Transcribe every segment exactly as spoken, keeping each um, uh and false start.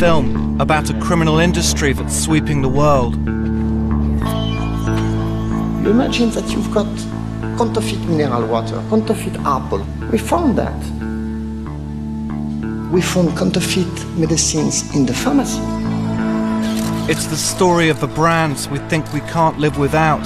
film about a criminal industry that's sweeping the world. You imagine that you've got counterfeit mineral water, counterfeit apple. We found that. We found counterfeit medicines in the pharmacy. It's the story of the brands we think we can't live without,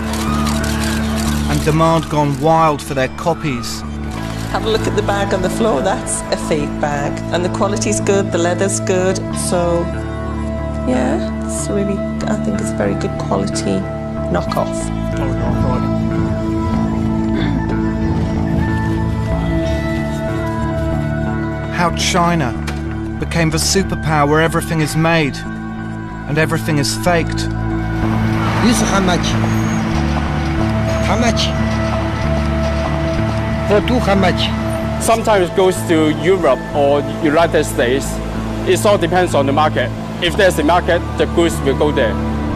and demand gone wild for their copies. Have a look at the bag on the floor, that's a fake bag. And the quality's good, the leather's good, so yeah, it's really, I think it's a very good quality knockoff. How China became the superpower where everything is made and everything is faked. This is how much? How much? For two, how much? Sometimes it goes to Europe or United States. It all depends on the market. If there's a market, the goods will go there.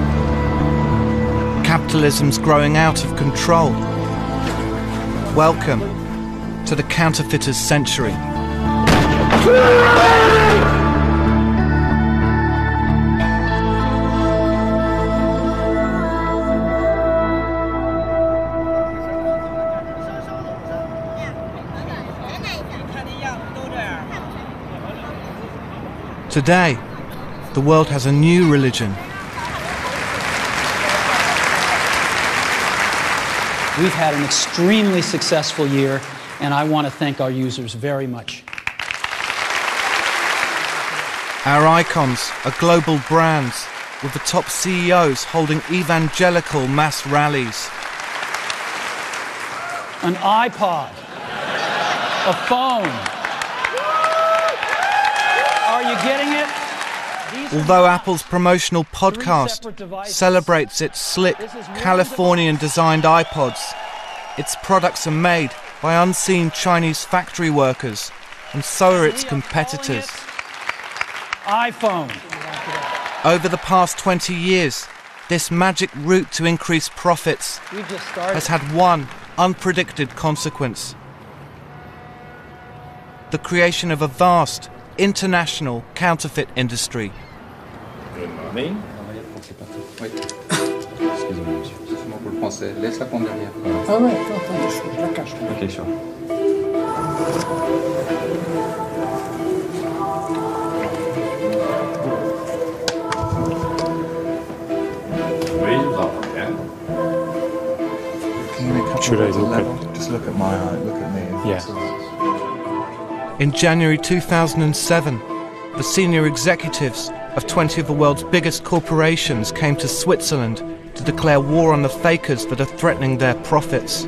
Capitalism's growing out of control. Welcome to the counterfeiter's century. Today, the world has a new religion. We've had an extremely successful year, and I want to thank our users very much. Our icons are global brands, with the top C E Os holding evangelical mass rallies. An iPod, a phone. Are you getting it? Although Apple's promotional podcast celebrates its slick, Californian-designed iPods, its products are made by unseen Chinese factory workers, and so are its competitors. iPhone. Over the past twenty years, this magic route to increase profits has had one unpredicted consequence: the creation of a vast, international counterfeit industry. Good morning. Excusez-moi, monsieur. C'est moi pour le français. Laisse la pomme derrière. Ah ouais, attends, attends, je la cache. Ok, sure. Oui, je vous entends bien. Can you make up Should I look level? Just look at my eye, look at me. Yeah. In January two thousand seven, the senior executives of twenty of the world's biggest corporations came to Switzerland to declare war on the fakers that are threatening their profits.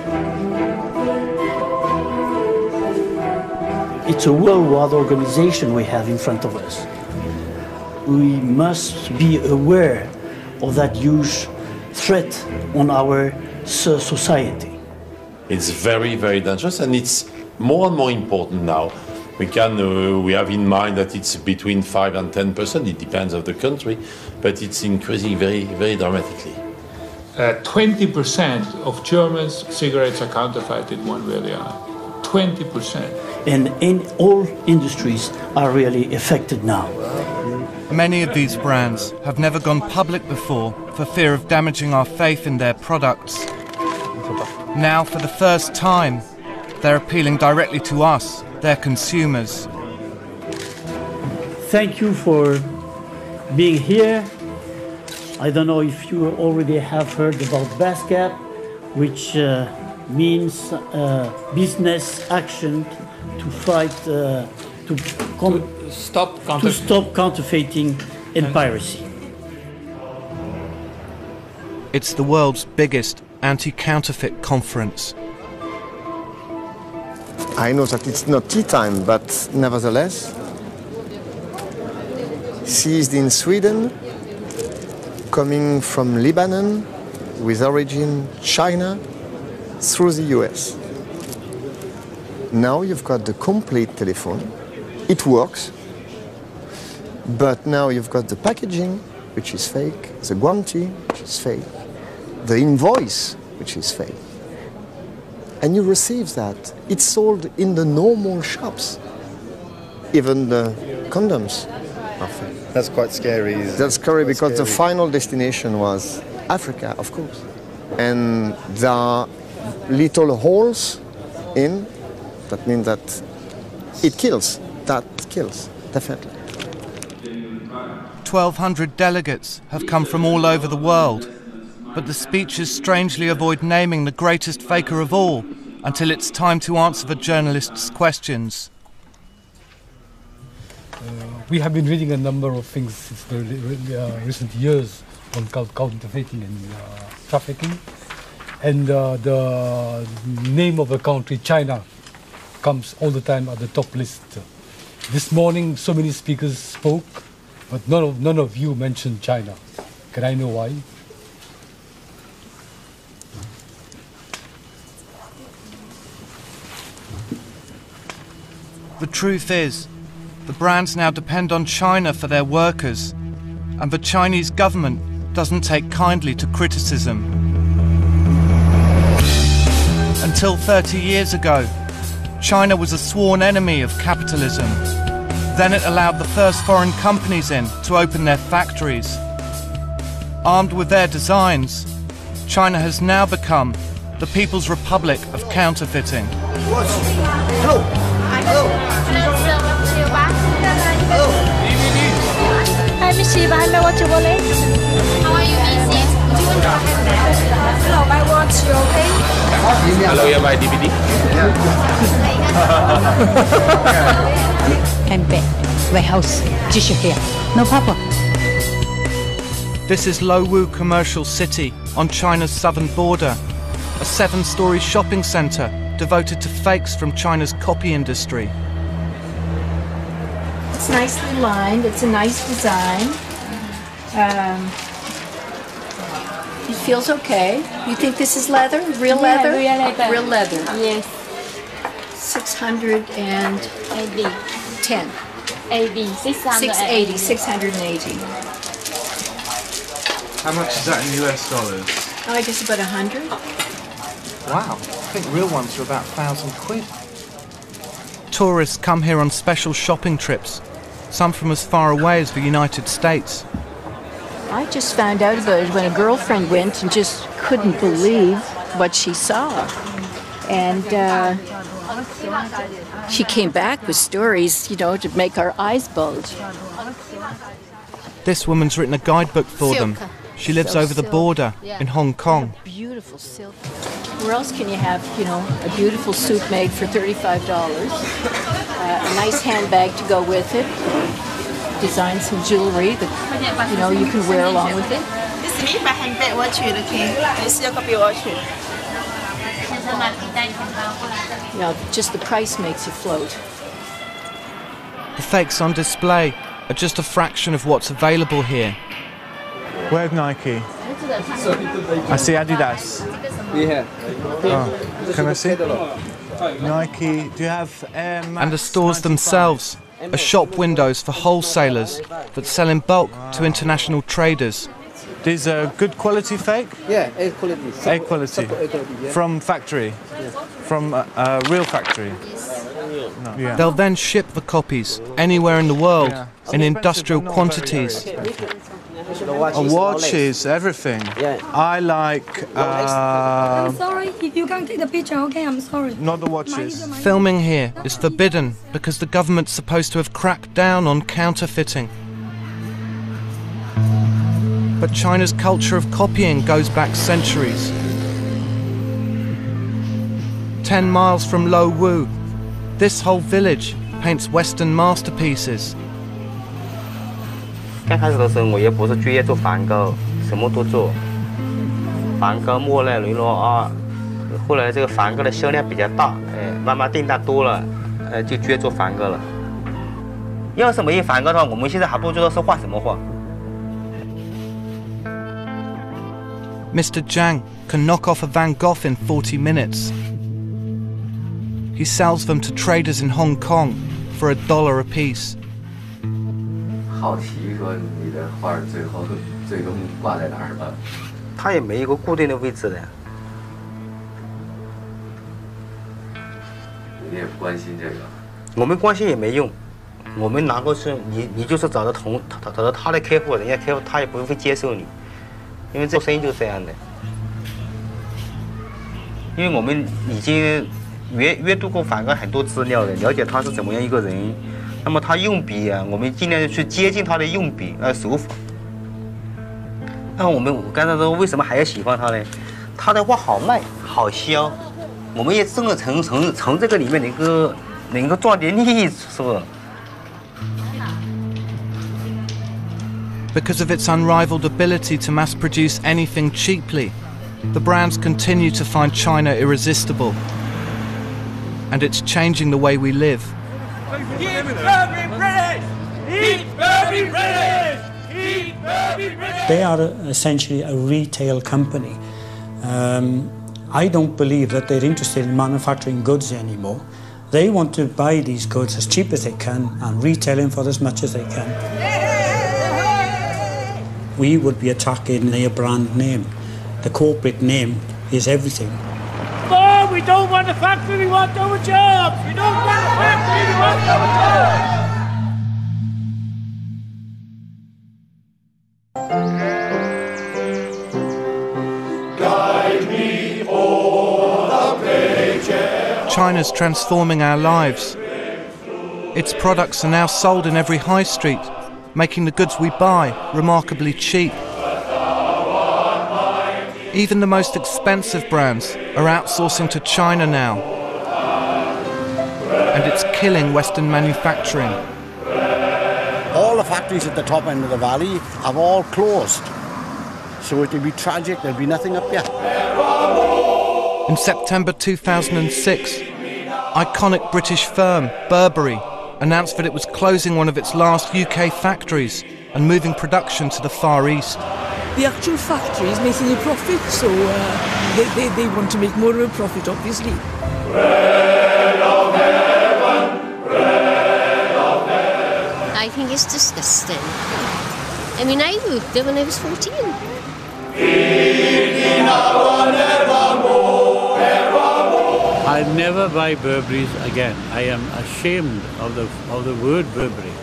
It's a worldwide organization we have in front of us. We must be aware of that huge threat on our society. It's very, very dangerous, and it's more and more important now. We can, uh, we have in mind that it's between five and ten percent. It depends on the country, but it's increasing very, very dramatically. Uh, twenty percent of Germans' cigarettes are counterfeited one way or the other. twenty percent. And in all industries are really affected now. Many of these brands have never gone public before for fear of damaging our faith in their products. Now, for the first time, they're appealing directly to us, their consumers. Thank you for being here. I don't know if you already have heard about BASCAP, which uh, means uh, business action to fight, uh, to, to, stop to stop counterfeiting and piracy. It's the world's biggest anti-counterfeit conference. I know that it's not tea time, but nevertheless, seized in Sweden, coming from Lebanon, with origin China, through the U S. Now you've got the complete telephone. It works, but now you've got the packaging, which is fake, the guarantee, which is fake, the invoice, which is fake. And you receive that. It's sold in the normal shops, even the condoms. Perfect. That's quite scary. That's scary because the final destination was Africa, of course. And there are little holes in, that means that it kills. That kills, definitely. twelve hundred delegates have come from all over the world, but the speeches strangely avoid naming the greatest faker of all until it's time to answer the journalists' questions. Uh, we have been reading a number of things in the uh, recent years on counterfeiting and uh, trafficking, and uh, the name of the country, China, comes all the time at the top list. This morning, so many speakers spoke, but none of, none of you mentioned China. Can I know why? The truth is, the brands now depend on China for their workers, and the Chinese government doesn't take kindly to criticism. Until thirty years ago, China was a sworn enemy of capitalism. Then it allowed the first foreign companies in to open their factories. Armed with their designs, China has now become the People's Republic of counterfeiting. Hello. Hello. Hi, Miss Shiva. I may watch your wallet. How are you, Missus? Do you want to Hello, I watch you, okay? Hello, you buy D V D? I'm back. Warehouse. Tissue here. No problem. This is Lowu Commercial City on China's southern border, a seven-story shopping centre devoted to fakes from China's copy industry. It's nicely lined. It's a nice design. Um, it feels okay. You think this is leather? Real Yeah, leather? real leather. Real leather. Yes. six hundred eighty. ten. eighty. six hundred eighty. six hundred eighty. How much is that in U S dollars? Oh, I guess about a hundred. Wow, I think real ones are about a thousand quid. Tourists come here on special shopping trips, some from as far away as the United States. I just found out about it when a girlfriend went and just couldn't believe what she saw. And uh, she came back with stories, you know, to make our eyes bulge. This woman's written a guidebook for them. She lives over the border in Hong Kong. Beautiful silk. Where else can you have, you know, a beautiful suit made for thirty-five dollars, uh, a nice handbag to go with it, design some jewelry that, you know, you can wear along with it. This is me, my handbag watch, okay? This is your copy watch. You know, just the price makes you float. The fakes on display are just a fraction of what's available here. Where's Nike? I see Adidas. Yeah. Oh, can I see? Nike. Do you have Air Max? And the stores themselves are shop windows for wholesalers that sell in bulk to international traders. These are good quality fake? Yeah, A quality. A quality. From factory? From a, a real factory? No. Yeah. They'll then ship the copies anywhere in the world yeah. in industrial quantities. Uh, watches, everything. Yeah. I like. Uh, I'm sorry, if you can't take the picture, okay, I'm sorry. Not the watches. Filming here is forbidden because the government's supposed to have cracked down on counterfeiting. But China's culture of copying goes back centuries. Ten miles from Lowu, this whole village paints Western masterpieces. 刚开始的时候，我也不是专业做梵高，什么都做，梵高、莫奈、雷诺阿。后来这个梵高的销量比较大，哎，慢慢订单多了，呃，就专做梵高了。要是没有梵高的话，我们现在还不知道是画什么画。 Mister Zhang can knock off a Van Gogh in forty minutes. He sells them to traders in Hong Kong for a dollar a piece. 好奇说你的画最后最终挂在哪儿了？ 它也没有一个固定的位置的。 你也不关心这个？ 我们关心也没用， 我们拿过去，你你就是找到同找到他的客户，人家客户他也不会接受你，因为做生意就是这样的。因为我们已经阅阅读过梵高很多资料了，了解他是怎么样一个人，那么他用笔啊，我们尽量去接近他的用笔呃手法。那我们我刚才说为什么还要喜欢他呢？他的画好卖，好销，我们也正好从从从这个里面能够能够赚点利益，是不是？ Because of its unrivaled ability to mass produce anything cheaply, the brands continue to find China irresistible. And it's changing the way we live. Eat Burberry British! Eat Burberry British! Eat Burberry British! They are essentially a retail company. Um, I don't believe that they're interested in manufacturing goods anymore. They want to buy these goods as cheap as they can and retail them for as much as they can. We would be attacking their brand name. The corporate name is everything. No, we don't want a factory, we want our jobs! We don't want a factory, we want our jobs! Guide me o'er the pages. China's transforming our lives. Its products are now sold in every high street, making the goods we buy remarkably cheap. Even the most expensive brands are outsourcing to China now. And it's killing Western manufacturing. All the factories at the top end of the valley have all closed. So it will be tragic, there'll be nothing up here. In September two thousand six, iconic British firm Burberry announced that it was closing one of its last U K factories and moving production to the Far East. The actual factory is making a profit, so uh, they, they, they want to make more of a profit, obviously. Bread of heaven, bread of heaven. I think it's disgusting. I mean, I worked there when I was fourteen. I'll never buy Burberry's again. I am ashamed of the, of the word Burberry.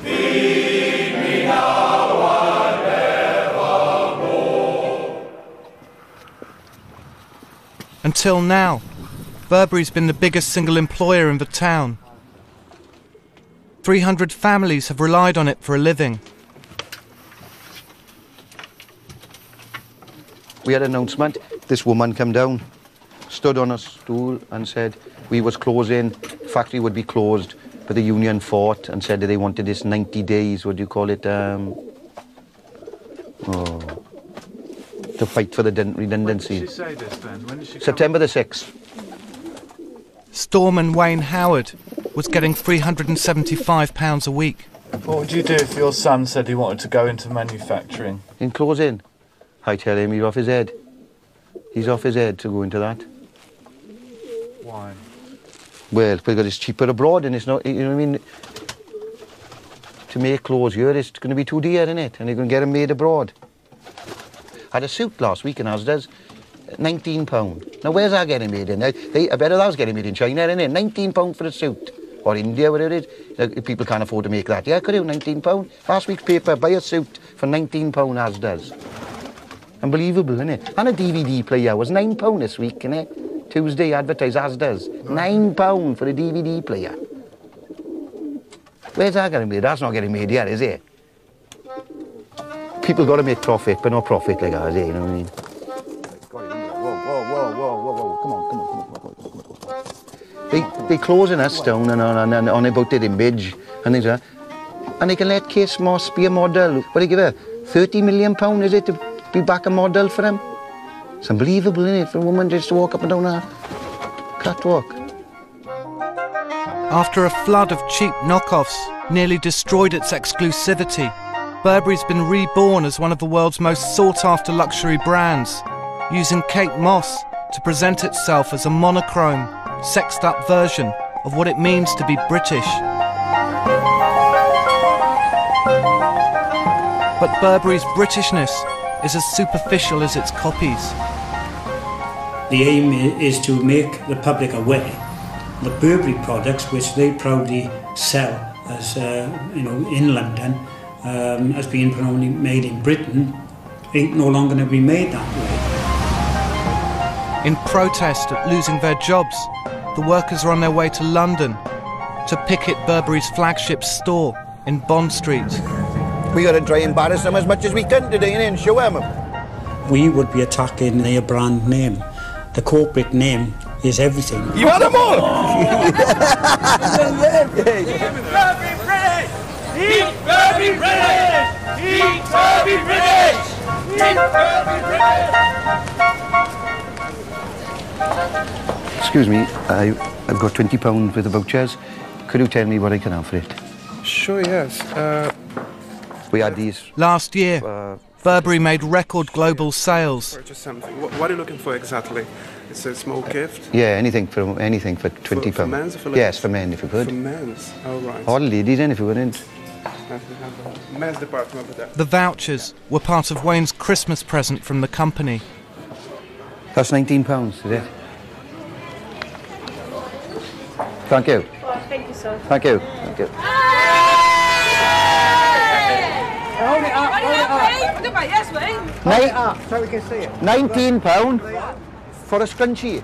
Until now, Burberry's been the biggest single employer in the town. three hundred families have relied on it for a living. We had an announcement. This woman came down, stood on a stool and said we was closing, factory would be closed, but the union fought and said that they wanted this ninety days, what do you call it, um, oh, to fight for the redundancy. When did she say this then? When did she September the sixth. Storman Wayne Howard was getting three hundred and seventy-five pounds a week. What would you do if your son said he wanted to go into manufacturing? In closing, I tell him he's off his head. He's off his head to go into that. Why? Well, because it's cheaper abroad and it's not, you know what I mean? To make clothes here, it's going to be too dear, isn't it? And they're going to get them made abroad. I had a suit last week in Asda's, nineteen pounds. Now, where's that getting made in? They, they, I bet that was getting made in China, isn't it? nineteen pounds for a suit. Or India, whatever it is. Like, people can't afford to make that. Yeah, could you? nineteen pounds. Last week's paper, buy a suit for nineteen pounds Asda's. Unbelievable, isn't it? And a D V D player was nine pounds this week, innit? Tuesday advertised Asda's. nine pounds for a D V D player. Where's that getting made? That's not getting made yet, is it? People got to make profit, but not profit like ours, eh? You know what I mean? Whoa, whoa, whoa, whoa, whoa, whoa. Come on, come on, come on, come on, come on, come on. They, they closing us down and on, and on about their image and things like that. And they can let Kate Moss be a model. What do they give her? thirty million pounds, is it, to be back a model for them? It's unbelievable, isn't it, for a woman just to walk up and down a catwalk. After a flood of cheap knockoffs nearly destroyed its exclusivity, Burberry's been reborn as one of the world's most sought-after luxury brands, using Kate Moss to present itself as a monochrome, sexed-up version of what it means to be British. But Burberry's Britishness is as superficial as its copies. The aim is to make the public aware that Burberry products, which they proudly sell as uh, you know, in London, um, as being predominantly made in Britain, ain't no longer going to be made that way. In protest at losing their jobs, the workers are on their way to London to picket Burberry's flagship store in Bond Street. We got to try and embarrass them as much as we can today and show them. We would be attacking their brand name. The corporate name is everything. You want them all? Eat Burberry British! Eat Burberry British! Eat Burberry British! Excuse me, I, I've got twenty pounds worth of vouchers. Could you tell me what I can have for it? Sure, yes. Uh, we had these. Last year, uh, Burberry made record global sales. Purchase something. What, what are you looking for exactly? It's a small gift? Yeah, anything for anything for twenty pounds. For, for men's or for ladies? Yes, for men if you could. For men's, oh right. Or ladies then if you wouldn't. Men's department over there. The vouchers were part of Wayne's Christmas present from the company. That's nineteen pounds, is it? Thank you. Oh, thank you, sir. Thank you. Thank you. Hold it up, hold it up. Look at yes, Wayne. Hold it up so we can see it. nineteen pounds for a scrunchie.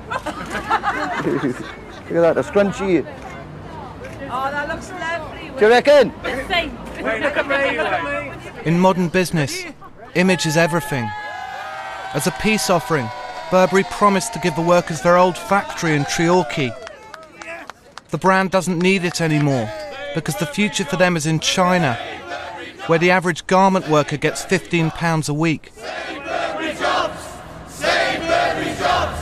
Look at that, a scrunchie. Oh, that looks lovely. Do you reckon? Wayne, look at me, look at me. In modern business, image is everything. As a peace offering, Burberry promised to give the workers their old factory in Treorchy. The brand doesn't need it anymore because the future for them is in China, where the average garment worker gets fifteen pounds a week. Save Burberry jobs! Save Burberry jobs!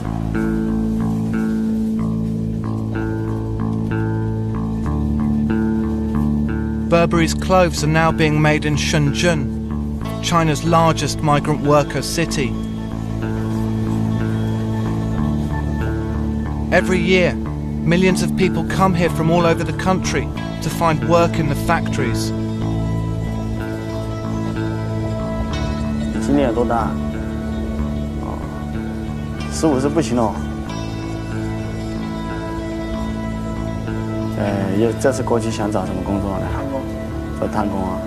Burberry's clothes are now being made in Shenzhen, China's largest migrant worker city. Every year, millions of people come here from all over the country to find work in the factories. 今年有多大？哦，十五是不行哦。呃，也这次过去想找什么工作呢？探工。做探工啊。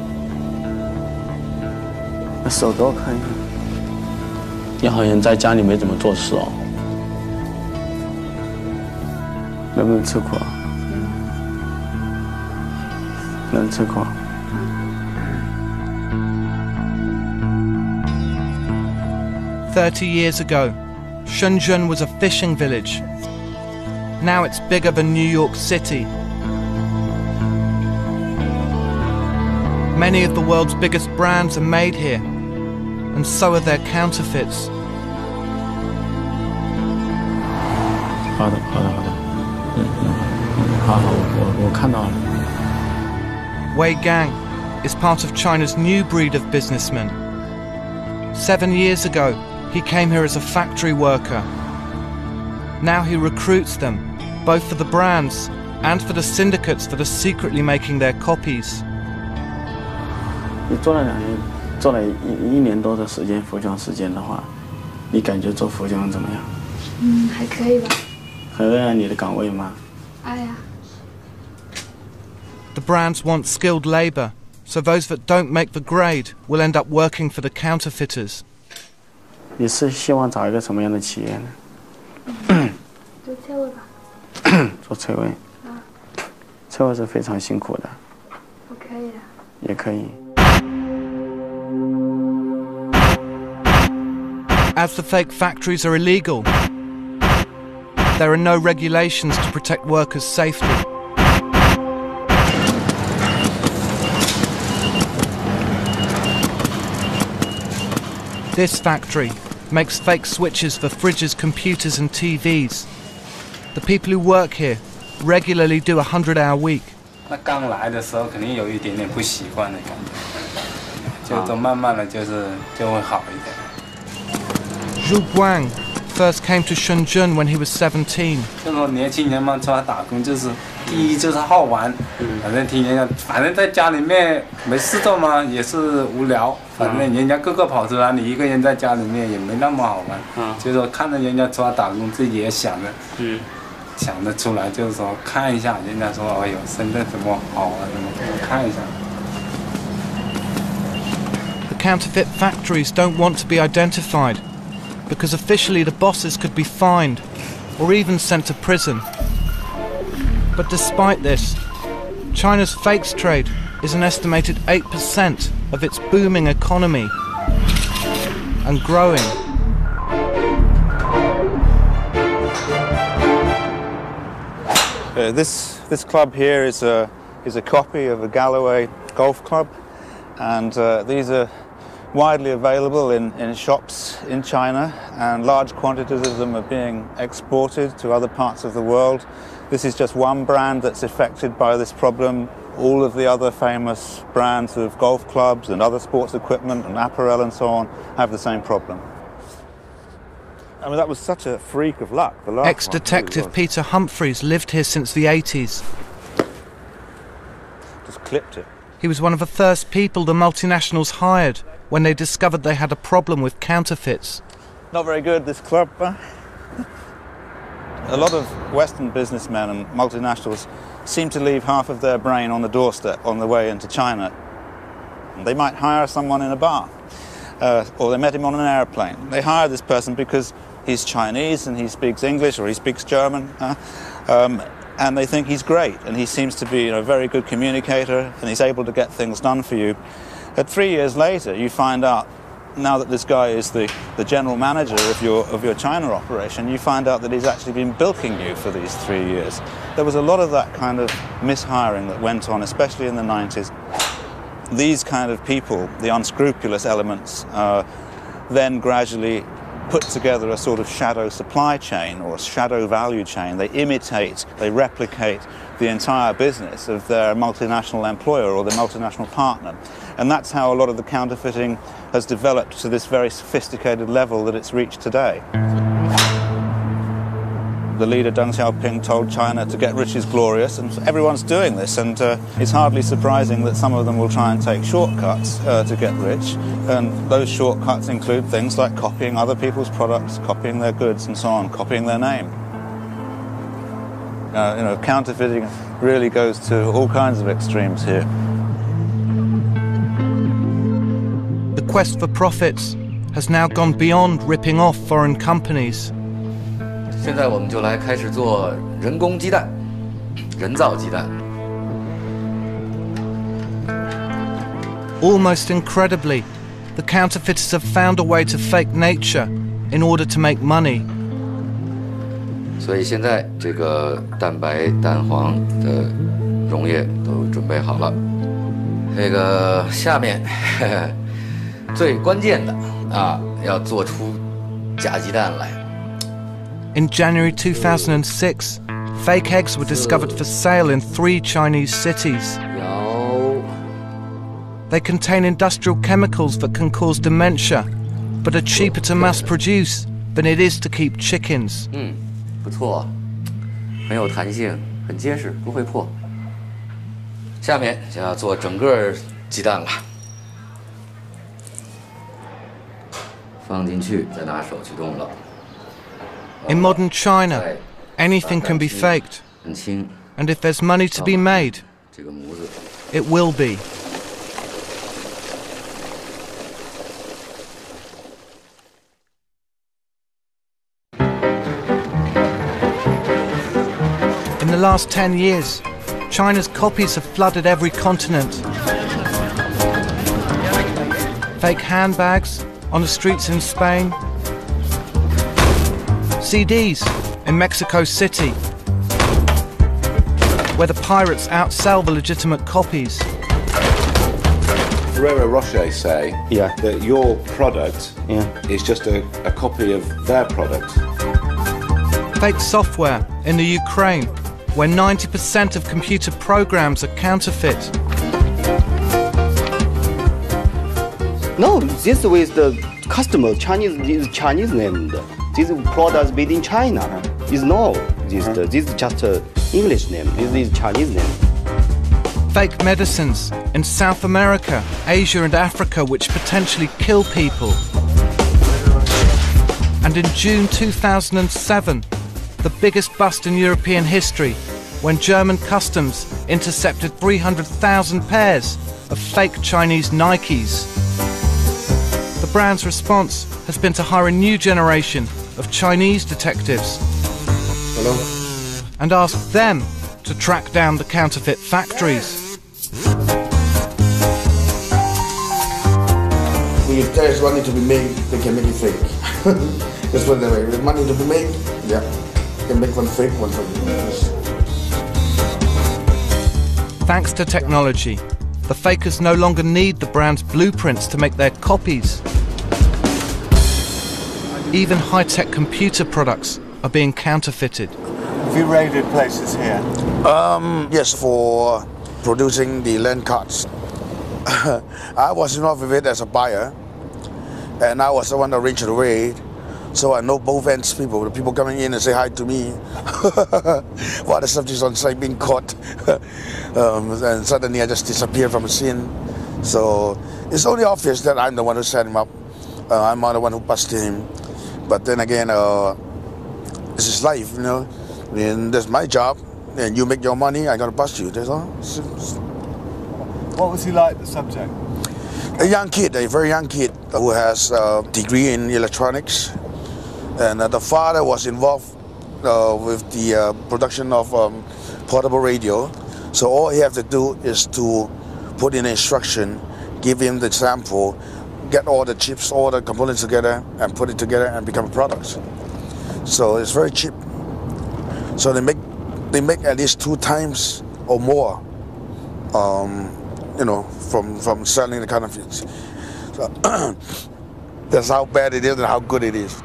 那手给我看一看。你好像在家里没怎么做事哦。能不能吃苦啊？能吃苦。 Thirty years ago, Shenzhen was a fishing village. Now it's bigger than New York City. Many of the world's biggest brands are made here, and so are their counterfeits. 好的，好的，好的。嗯嗯，好好，我我看到了。 Wei Gang is part of China's new breed of businessmen. Seven years ago, he came here as a factory worker. Now he recruits them, both for the brands and for the syndicates that are secretly making their copies. 你做了两年，做了一一年多的时间服装时间的话，你感觉做服装怎么样？ 嗯，还可以吧。 很热爱你的岗位吗？ 爱呀。 The brands want skilled labour, so those that don't make the grade will end up working for the counterfeiters. 你是希望找一个什么样的企业呢？ 做车位吧。 做车位。 啊。 车位是非常辛苦的。 我可以的。 也可以。 As the fake factories are illegal, there are no regulations to protect workers' safety. This factory makes fake switches for fridges, computers and T Vs. The people who work here regularly do a hundred-hour week. 那刚来的时候肯定有一点点不习惯的感觉，就都慢慢的就是就会好一点。 Zhu Guang first came to Shenzhen when he was seventeen. 就说年轻人嘛，出来打工就是第一就是好玩，反正听人家，反正在家里面没事做嘛，也是无聊。 反正人家个个跑出来，你一个人在家里面也没那么好玩。嗯，就说看着人家出来打工，自己也想着，嗯， 想得出来，就是说看一下，人家说哎呦深圳什么好啊什么，看一下。 The counterfeit factories don't want to be identified because officially the bosses could be fined or even sent to prison. But despite this, China's fakes trade is an estimated eight percent of its booming economy and growing. Uh, this this club here is a is a copy of a Galloway golf club, and uh, these are widely available in, in shops in China, and large quantities of them are being exported to other parts of the world. This is just one brand that's affected by this problem. All of the other famous brands of golf clubs and other sports equipment and apparel and so on have the same problem. I mean, that was such a freak of luck. The last Ex-detective Peter Humphreys lived here since the eighties. Just clipped it. He was one of the first people the multinationals hired when they discovered they had a problem with counterfeits. Not very good, this club. Huh? A lot of Western businessmen and multinationals seem to leave half of their brain on the doorstep on the way into China. They might hire someone in a bar, uh, or they met him on an airplane. They hire this person because he's Chinese and he speaks English or he speaks German, uh, um, and they think he's great and he seems to be, you know, a very good communicator and he's able to get things done for you. But three years later, you find out, now that this guy is the, the general manager of your, of your China operation, you find out that he's actually been bilking you for these three years. There was a lot of that kind of mishiring that went on, especially in the nineties. These kind of people, the unscrupulous elements, uh, then gradually put together a sort of shadow supply chain or a shadow value chain. They imitate, they replicate the entire business of their multinational employer or their multinational partner. And that's how a lot of the counterfeiting has developed to this very sophisticated level that it's reached today. The leader Deng Xiaoping told China to get rich is glorious, and everyone's doing this, and uh, it's hardly surprising that some of them will try and take shortcuts uh, to get rich, and those shortcuts include things like copying other people's products, copying their goods and so on, copying their name. Uh, you know, counterfeiting really goes to all kinds of extremes here. The quest for profits has now gone beyond ripping off foreign companies. 现在我们就来开始做人工鸡蛋，人造鸡蛋。 Almost incredibly, the counterfeiters have found a way to fake nature in order to make money. 所以现在这个蛋白、蛋黄的溶液都准备好了。这个下面呵呵最关键的啊，要做出假鸡蛋来。 In January two thousand six, fake eggs were discovered for sale in three Chinese cities. They contain industrial chemicals that can cause dementia, but are cheaper to mass produce than it is to keep chickens. 嗯，不错，很有弹性，很结实，不会破。下面就要做整个鸡蛋了，放进去，再拿手去动了。 In modern China, anything can be faked. And if there's money to be made, it will be. In the last ten years, China's copies have flooded every continent. Fake handbags on the streets in Spain, C Ds in Mexico City, where the pirates outsell the legitimate copies. Ferrero Rocher say yeah. that your product yeah. is just a, a copy of their product. Fake software in the Ukraine, where ninety percent of computer programs are counterfeit. No, this with the customer, Chinese, is Chinese named. This product made in China. Is no, this, uh, this is just an English name. This is Chinese name. Fake medicines in South America, Asia and Africa which potentially kill people. And in June two thousand seven, the biggest bust in European history when German customs intercepted three hundred thousand pairs of fake Chinese Nikes. The brand's response has been to hire a new generation of Chinese detectives. Hello? And ask them to track down the counterfeit factories. If there's money to be made, they can make it fake. That's what they make. There's money to be made, yeah, they can make one fake, one fake. Thanks to technology, the fakers no longer need the brand's blueprints to make their copies. Even high-tech computer products are being counterfeited. Have you raided places here? Um, yes, for producing the land cards. I was involved with it as a buyer, and I was the one that arranged the raid. So I know both ends people, the people coming in and say hi to me while the subjects on site being caught. um, and suddenly I just disappeared from the scene. So it's only obvious that I'm the one who set him up. Uh, I'm the one who busted him. But then again, uh, this is life, you know. And that's my job. And you make your money, I'm gonna bust you. That's all. What was he like, the subject? A young kid, a very young kid who has a degree in electronics. And uh, the father was involved uh, with the uh, production of um, portable radio. So all he has to do is to put in an instruction, give him the sample, get all the chips, all the components together, and put it together and become a product. So it's very cheap. So they make they make at least two times or more, um, you know, from from selling the counterfeits. So that's how bad it is and how good it is.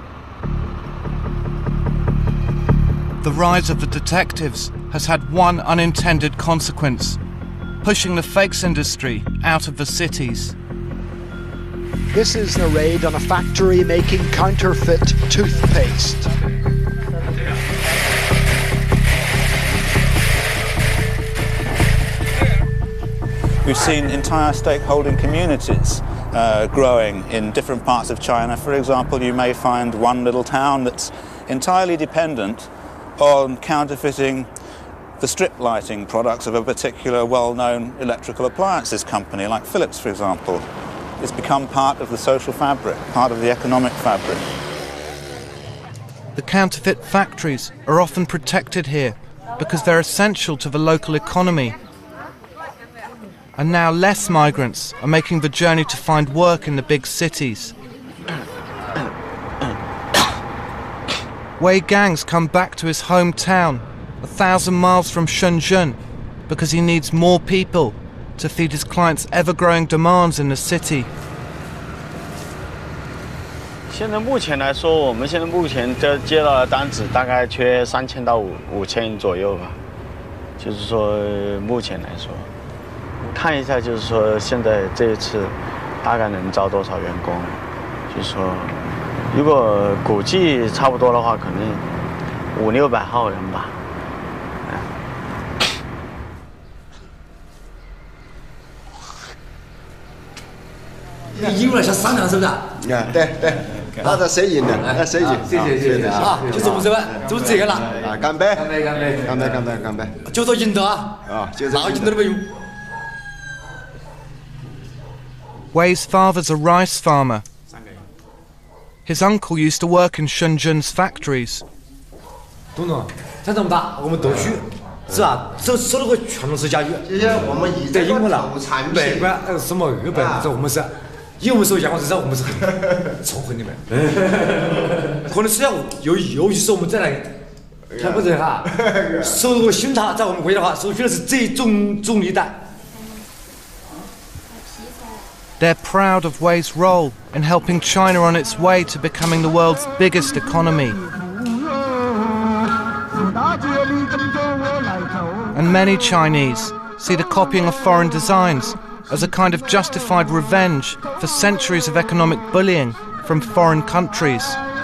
The rise of the detectives has had one unintended consequence: pushing the fakes industry out of the cities. This is the raid on a factory making counterfeit toothpaste. We've seen entire stakeholding communities uh, growing in different parts of China. For example, you may find one little town that's entirely dependent on counterfeiting the strip lighting products of a particular well-known electrical appliances company, like Philips, for example. It's become part of the social fabric, part of the economic fabric. The counterfeit factories are often protected here because they're essential to the local economy. And now less migrants are making the journey to find work in the big cities. Wei Gang's come back to his hometown, a thousand miles from Shenzhen, because he needs more people to feed his clients' ever-growing demands in the city. 现在目前来说，我们现在目前这接到的单子大概缺三千到五五千左右吧。就是说，目前来说，看一下，就是说现在这一次大概能招多少员工？就是说，如果估计差不多的话，可能五六百号人吧。 一会儿想商量是不是？ 啊，对对，那这谁赢的？那谁赢？ 谢谢谢谢啊！就这么着吧，就这个了。 啊，干杯！干杯！干杯！干杯！干杯！干杯！ 就说赢得啊！ 啊，就哪个赢得都没用。 Wei's father's a rice farmer. His uncle used to work in Shenzhen's factories. 董总，像这么大，我们都去，是吧？收收了个全都是家具。 谢谢我们以对，因为了， 产百万呃什么二百，这我们是，因为我们收洋货是在我们是凑合的呗。可能是要有尤其是我们再来，看不是哈，收入新茶在我们国家的话，收取的是最重重力带。 They're proud of Wei's role in helping China on its way to becoming the world's biggest economy. And many Chinese see the copying of foreign designs as a kind of justified revenge for centuries of economic bullying from foreign countries.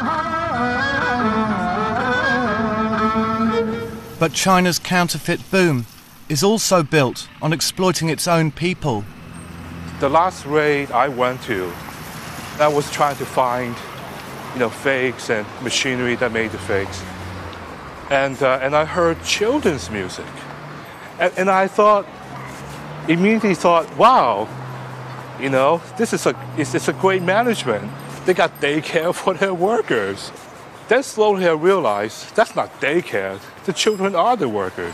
But China's counterfeit boom is also built on exploiting its own people. The last raid I went to, I was trying to find, you know, fakes and machinery that made the fakes. and uh, and I heard children's music, and, and I thought, immediately thought, wow, you know, this is a it's, it's a great management. They got daycare for their workers. Then slowly I realized that's not daycare. The children are the workers.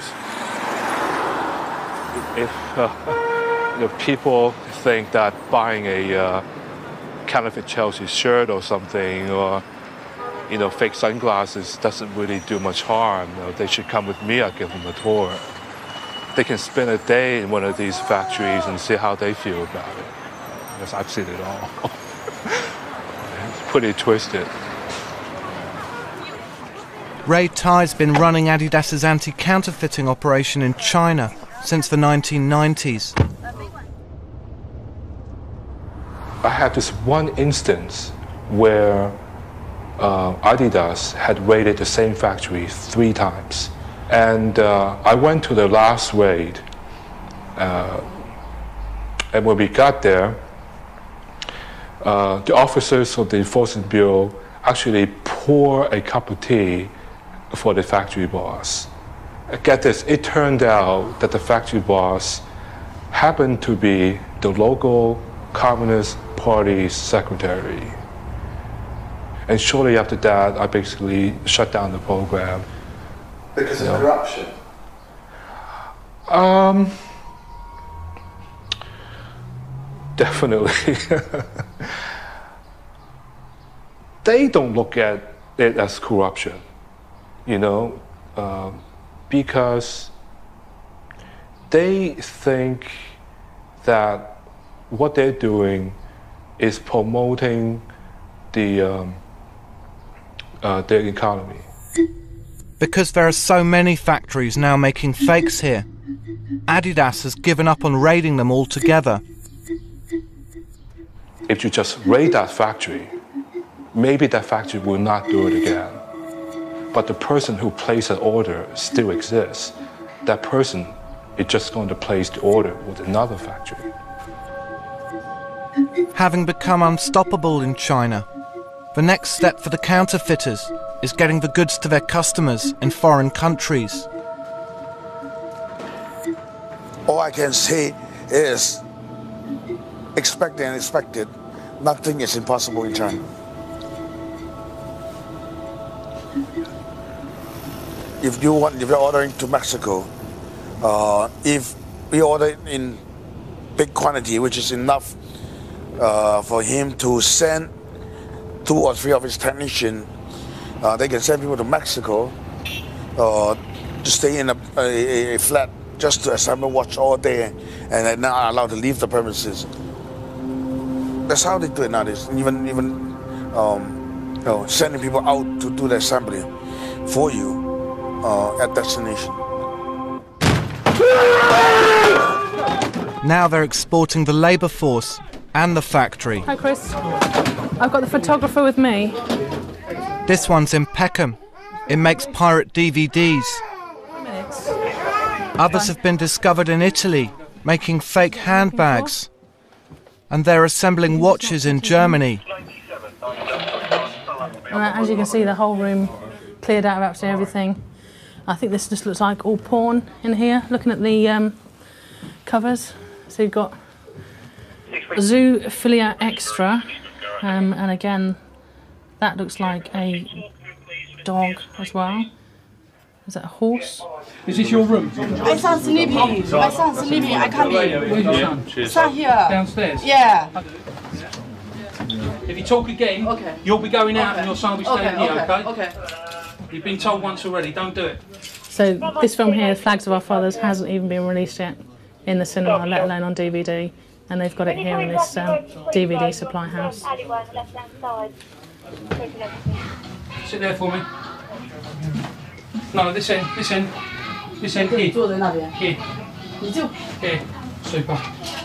If uh, you know, people think that buying a uh, counterfeit Chelsea shirt or something, or you know, fake sunglasses doesn't really do much harm, you know, they should come with me. I'll give them a tour. They can spend a day in one of these factories and see how they feel about it. Because I've seen it all. It's pretty twisted. Ray Tai's been running Adidas's anti-counterfeiting operation in China since the nineteen nineties. I had this one instance where uh, Adidas had raided the same factory three times. And uh, I went to the last raid, uh, and when we got there, uh, the officers of the Enforcement Bureau actually poured a cup of tea for the factory boss. Get this, it turned out that the factory boss happened to be the local Communist Party's secretary. And shortly after that, I basically shut down the program. Because of you know. corruption? Um, definitely. They don't look at it as corruption, you know, uh, because they think that what they're doing is promoting the um, uh, their economy. Because there are so many factories now making fakes here, Adidas has given up on raiding them altogether. If you just raid that factory, maybe that factory will not do it again. But the person who placed an order still exists. That person is just going to place the order with another factory. Having become unstoppable in China, the next step for the counterfeiters is getting the goods to their customers in foreign countries. All I can say is expect the unexpected. Nothing is impossible in China. If you want, if you're ordering to Mexico, uh, if we order in big quantity, which is enough uh, for him to send two or three of his technicians, uh, they can send people to Mexico uh, to stay in a, a, a flat just to assemble watch all day, and they're not allowed to leave the premises. That's how they do it nowadays. Even even um, you know, sending people out to do the assembly for you uh, at destination. Now they're exporting the labour force and the factory. Hi Chris, I've got the photographer with me. This one's in Peckham. It makes pirate D V Ds. Others have been discovered in Italy, making fake handbags. And they're assembling watches in Germany. And as you can see, the whole room cleared out of absolutely everything. I think this just looks like all porn in here, looking at the um, covers. So you've got Zoophilia Extra, um, and again, that looks like a dog as well. Is that a horse? Is this your room? My son's sleeping. My son's sleeping. I come in. Where's your son? Son here. Downstairs? Yeah. If you talk again, okay. You'll be going out okay. and your son will be staying okay, here, okay? okay? Okay. You've been told once already, don't do it. So this film here, Flags of Our Fathers, hasn't even been released yet in the cinema, let alone on D V D. And they've got it here in this um, D V D supply house. Sit there for me. No, this end, this end. This end, here. Here. Here. Super.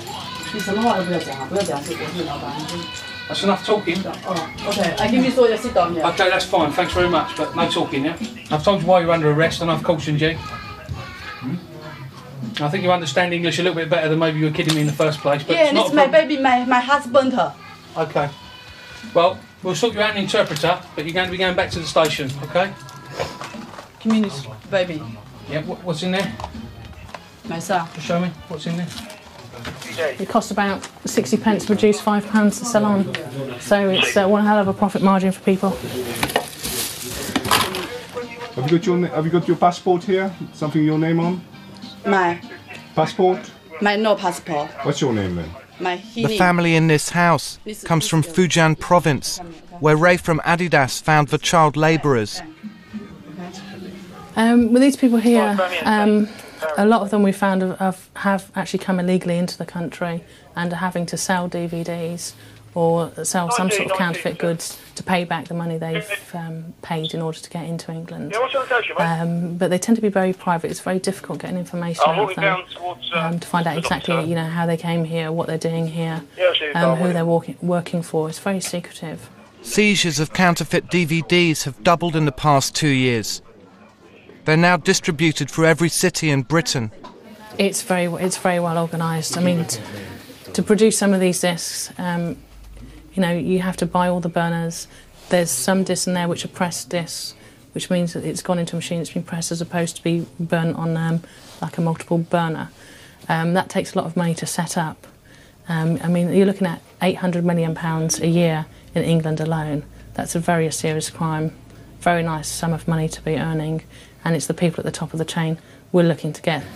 That's enough talking. Oh, okay. I give you so you sit down here. Okay, that's fine. Thanks very much, but no talking, yeah? I've told you why you're under arrest and I've cautioned you. Hmm? I think you understand English a little bit better than maybe you were kidding me in the first place. But yeah, it's not it's my baby, my, my husband. Okay. Well, we'll sort you out an interpreter, but you're going to be going back to the station, okay? Give me this. Baby. Yeah, what, what's in there? Myself. Just show me what's in there. It costs about sixty pence to produce, five pounds to sell on. So it's uh, one hell of a profit margin for people. Have you got your Have you got your passport here? Something your name on? My. Passport? My no passport. What's your name then? My. The family in this house comes from Fujian province, where Ray from Adidas found the child labourers. Um, with these people here, um, a lot of them we found have, have, have actually come illegally into the country and are having to sell D V Ds or sell some sort of counterfeit goods to pay back the money they've um, paid in order to get into England. Um, but they tend to be very private. It's very difficult getting information out of them um, to find out exactly, you know, how they came here, what they're doing here, um, who they're walking, working for. It's very secretive. Seizures of counterfeit D V Ds have doubled in the past two years. They're now distributed through every city in Britain. It's very, it's very well organised. I mean, t to produce some of these discs, um, you know, you have to buy all the burners. There's some discs in there which are pressed discs, which means that it's gone into a machine that's been pressed as opposed to be burnt on um, like a multiple burner. Um, that takes a lot of money to set up. Um, I mean, you're looking at eight hundred million pounds a year in England alone. That's a very serious crime, very nice sum of money to be earning, and it's the people at the top of the chain we're looking to get.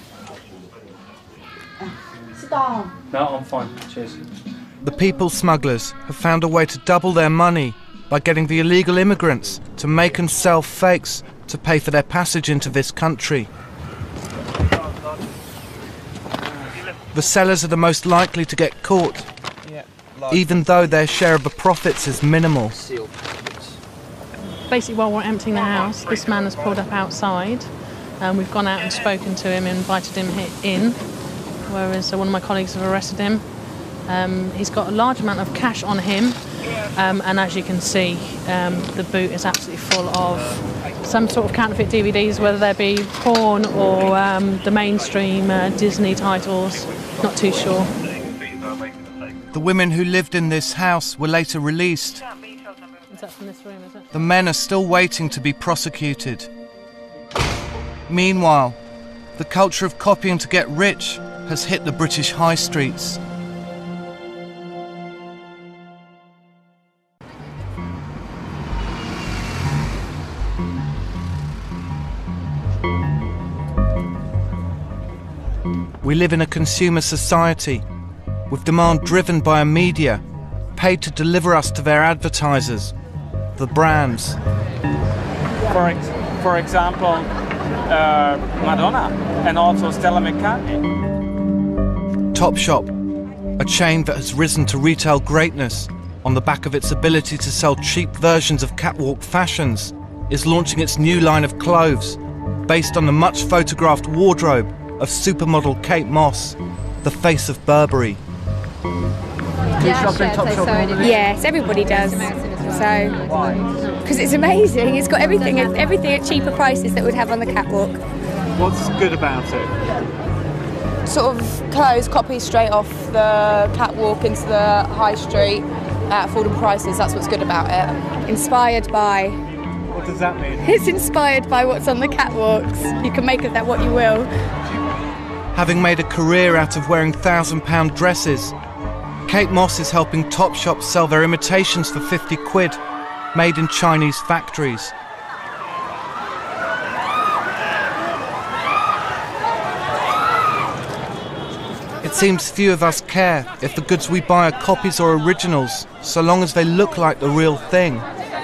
Sit down. No, I'm fine. Cheers. The people smugglers have found a way to double their money by getting the illegal immigrants to make and sell fakes to pay for their passage into this country. The sellers are the most likely to get caught, even though their share of the profits is minimal. Basically, while we're emptying the house, this man has pulled up outside, and we've gone out and spoken to him and invited him in, whereas uh, one of my colleagues have arrested him. Um, he's got a large amount of cash on him, um, and as you can see, um, the boot is absolutely full of some sort of counterfeit D V Ds, whether they be porn or um, the mainstream uh, Disney titles, not too sure. The women who lived in this house were later released. Is that from this room, is it? The men are still waiting to be prosecuted. Meanwhile, the culture of copying to get rich has hit the British high streets. We live in a consumer society, with demand driven by a media paid to deliver us to their advertisers, the brands. For, ex for example, uh, Madonna and also Stella McCartney. Topshop, a chain that has risen to retail greatness on the back of its ability to sell cheap versions of catwalk fashions, is launching its new line of clothes based on the much photographed wardrobe of supermodel Kate Moss, the face of Burberry. Yeah, yes, everybody does. So, because it's amazing. It's got everything, everything at cheaper prices that we'd have on the catwalk. What's good about it? Sort of clothes copied straight off the catwalk into the high street at affordable prices. That's what's good about it. Inspired by. What does that mean? It's inspired by what's on the catwalks. You can make of that what you will. Having made a career out of wearing thousand pound dresses, Kate Moss is helping Topshop sell their imitations for fifty quid, made in Chinese factories. It seems few of us care if the goods we buy are copies or originals, so long as they look like the real thing.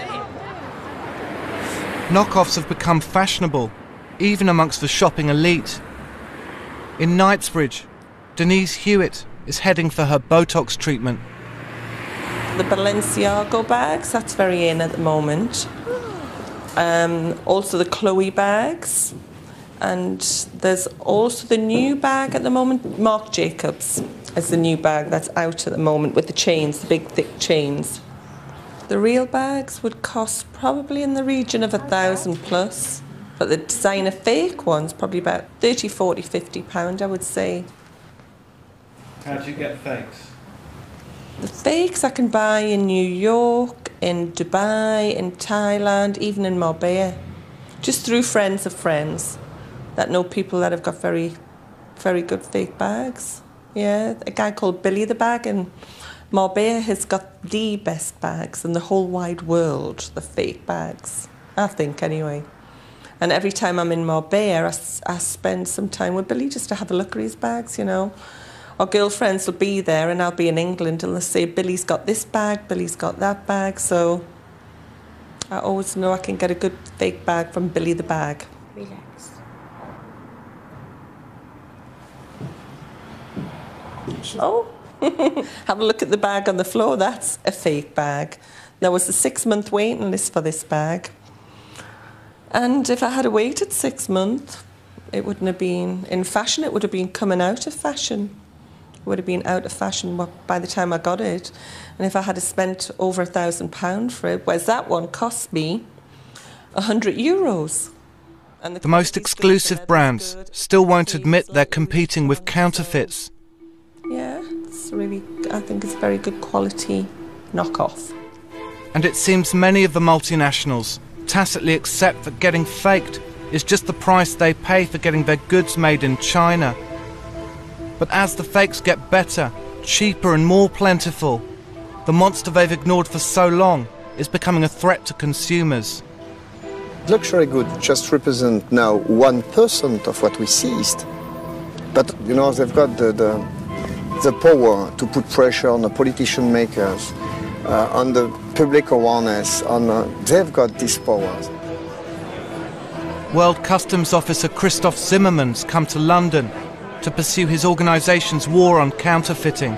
Knockoffs have become fashionable, even amongst the shopping elite. In Knightsbridge, Denise Hewitt is heading for her Botox treatment. The Balenciaga bags, that's very in at the moment. Um, also the Chloe bags. And there's also the new bag at the moment, Marc Jacobs is the new bag that's out at the moment with the chains, the big thick chains. The real bags would cost probably in the region of a thousand plus. But the designer fake ones, probably about thirty, forty, fifty pound, I would say. How do you get fakes? The fakes I can buy in New York, in Dubai, in Thailand, even in Marbella. just through friends of friends that know people that have got very, very good fake bags. Yeah, a guy called Billy the Bag in Marbella has got the best bags in the whole wide world, the fake bags, I think anyway. And every time I'm in Marbella, I, I spend some time with Billy just to have a look at his bags, you know. Our girlfriends will be there and I'll be in England and they'll say, Billy's got this bag, Billy's got that bag. So I always know I can get a good fake bag from Billy the Bag. Relax. Oh, have a look at the bag on the floor. That's a fake bag. There was a six-month waiting list for this bag. And if I had waited six months, it wouldn't have been in fashion. It would have been coming out of fashion. It would have been out of fashion by the time I got it. And if I had spent over a thousand pounds for it, whereas that one cost me a hundred euros. And the, the most exclusive brands still won't admit they're competing with counterfeits. Yeah, it's really, I think it's very good quality knockoff. And it seems many of the multinationals tacitly accept that getting faked is just the price they pay for getting their goods made in China. But as the fakes get better, cheaper and more plentiful, the monster they've ignored for so long is becoming a threat to consumers. Luxury goods just represent now one percent of what we seized. But, you know, they've got the, the, the power to put pressure on the politician makers, uh, on the public awareness, on, uh, they've got these powers. World Customs Officer Christoph Zimmermann's come to London to pursue his organisation's war on counterfeiting.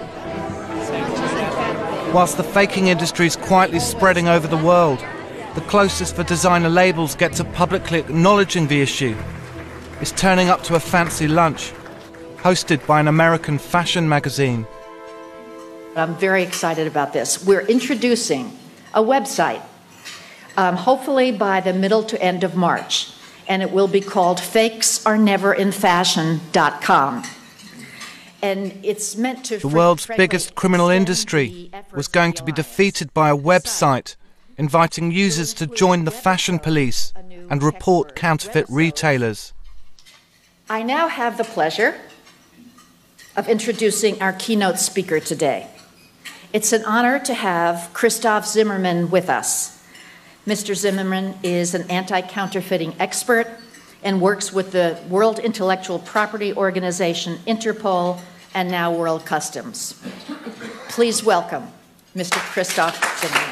Whilst the faking industry is quietly spreading over the world, the closest the designer labels get to publicly acknowledging the issue is turning up to a fancy lunch hosted by an American fashion magazine. I'm very excited about this. We're introducing a website, um, hopefully by the middle to end of March, and it will be called fakes are never in fashion dot com. And it's meant to... The world's biggest criminal industry was going to be defeated by a website inviting users to join the fashion police and report counterfeit retailers. I now have the pleasure of introducing our keynote speaker today. It's an honor to have Christoph Zimmermann with us. Mister Zimmermann is an anti-counterfeiting expert and works with the World Intellectual Property Organization, Interpol, and now World Customs. Please welcome Mister Christoph Zimmermann.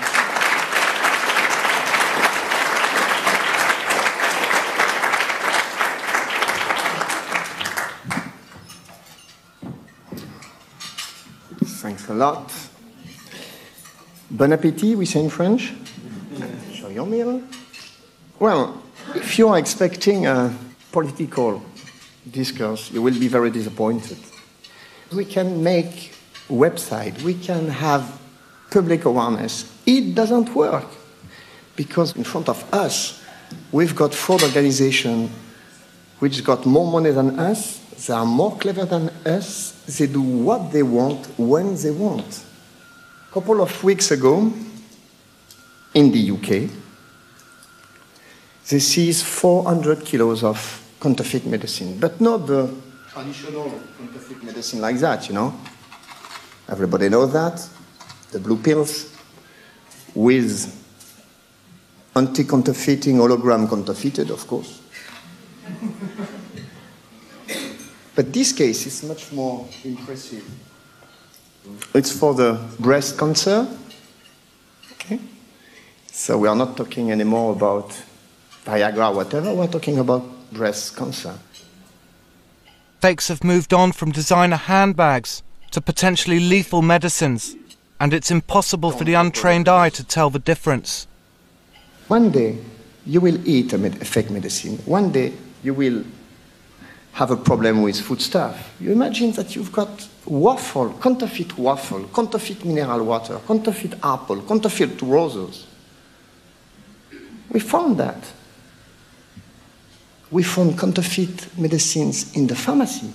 Thanks a lot. Bon appétit, we say in French. Show your meal. Well, if you are expecting a political discourse, you will be very disappointed. We can make a website, we can have public awareness. It doesn't work because in front of us, we've got fraud organizations which got more money than us, they are more clever than us, they do what they want when they want. A couple of weeks ago, in the U K, they seized four hundred kilos of counterfeit medicine, but not the traditional counterfeit medicine like that, you know. Everybody knows that. The blue pills with anti-counterfeiting hologram counterfeited, of course. But this case is much more impressive. It's for the breast cancer. Okay? So we are not talking anymore about Viagra or whatever, we're talking about breast cancer. Fakes have moved on from designer handbags to potentially lethal medicines, and it's impossible for the untrained eye to tell the difference. One day, you will eat a, med a fake medicine. One day, you will have a problem with foodstuff. You imagine that you've got waffle, counterfeit waffle, counterfeit mineral water, counterfeit apple, counterfeit roses. We found that. We found counterfeit medicines in the pharmacy.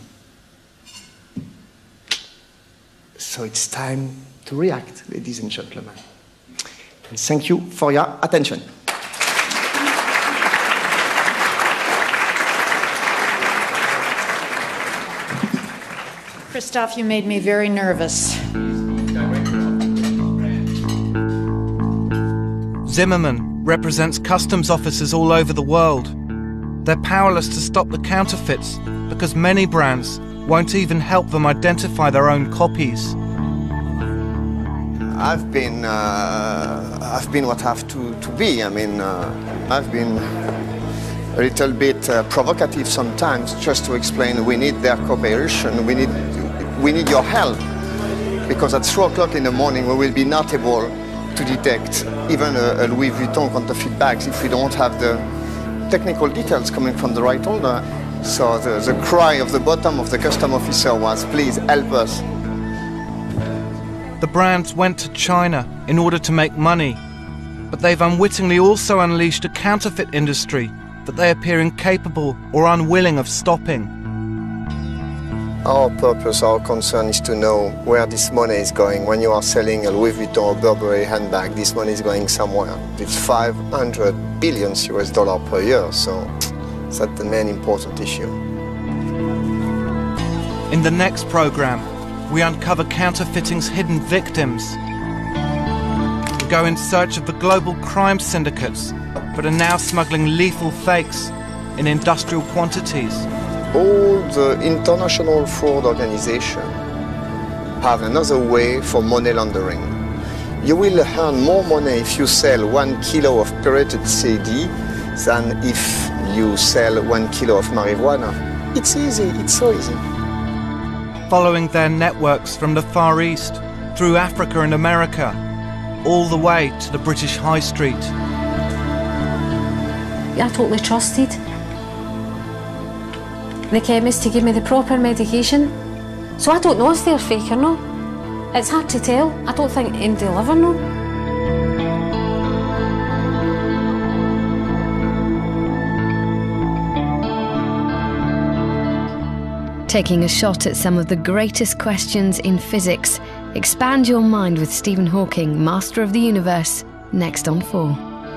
So it's time to react, ladies and gentlemen. And thank you for your attention. Christoph, you made me very nervous. Zimmerman represents customs officers all over the world. They're powerless to stop the counterfeits because many brands won't even help them identify their own copies. I've been, uh, I've been what I have to, to be. I mean, uh, I've been a little bit uh, provocative sometimes just to explain we need their cooperation, we need, we need your help. Because at three o'clock in the morning we will be not able to detect even a, a Louis Vuitton counterfeit bags if we don't have the technical details coming from the right holder. So the, the cry of the bottom of the custom officer was, please help us. The brands went to China in order to make money, but they've unwittingly also unleashed a counterfeit industry that they appear incapable or unwilling of stopping. Our purpose, our concern is to know where this money is going. When you are selling a Louis Vuitton or Burberry handbag, this money is going somewhere. It's five hundred billion U S dollar per year, so that's the main important issue. In the next program, we uncover counterfeiting's hidden victims. We go in search of the global crime syndicates that are now smuggling lethal fakes in industrial quantities. All the international fraud organizations have another way for money laundering. You will earn more money if you sell one kilo of pirated C D than if you sell one kilo of marijuana. It's easy, it's so easy. Following their networks from the Far East, through Africa and America, all the way to the British High Street. I totally trusted the chemist to give me the proper medication. So I don't know if they're fake or not. It's hard to tell. I don't think anybody will ever know. Taking a shot at some of the greatest questions in physics. Expand your mind with Stephen Hawking, Master of the Universe, next on four.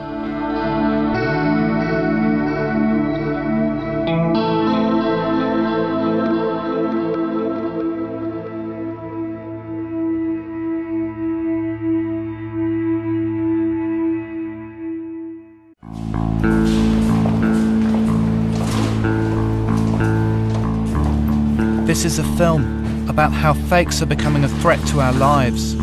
This is a film about how fakes are becoming a threat to our lives.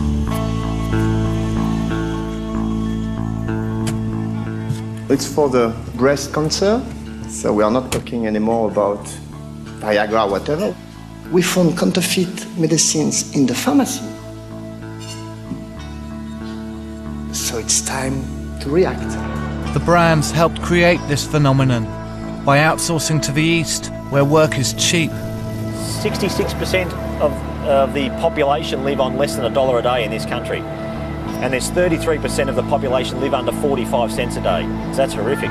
It's for the breast cancer, so we are not talking anymore about Viagra or whatever. We found counterfeit medicines in the pharmacy. So it's time to react. The brands helped create this phenomenon by outsourcing to the East, where work is cheap. sixty-six percent of uh, the population live on less than a dollar a day in this country. And there's thirty-three percent of the population live under forty-five cents a day. That's horrific.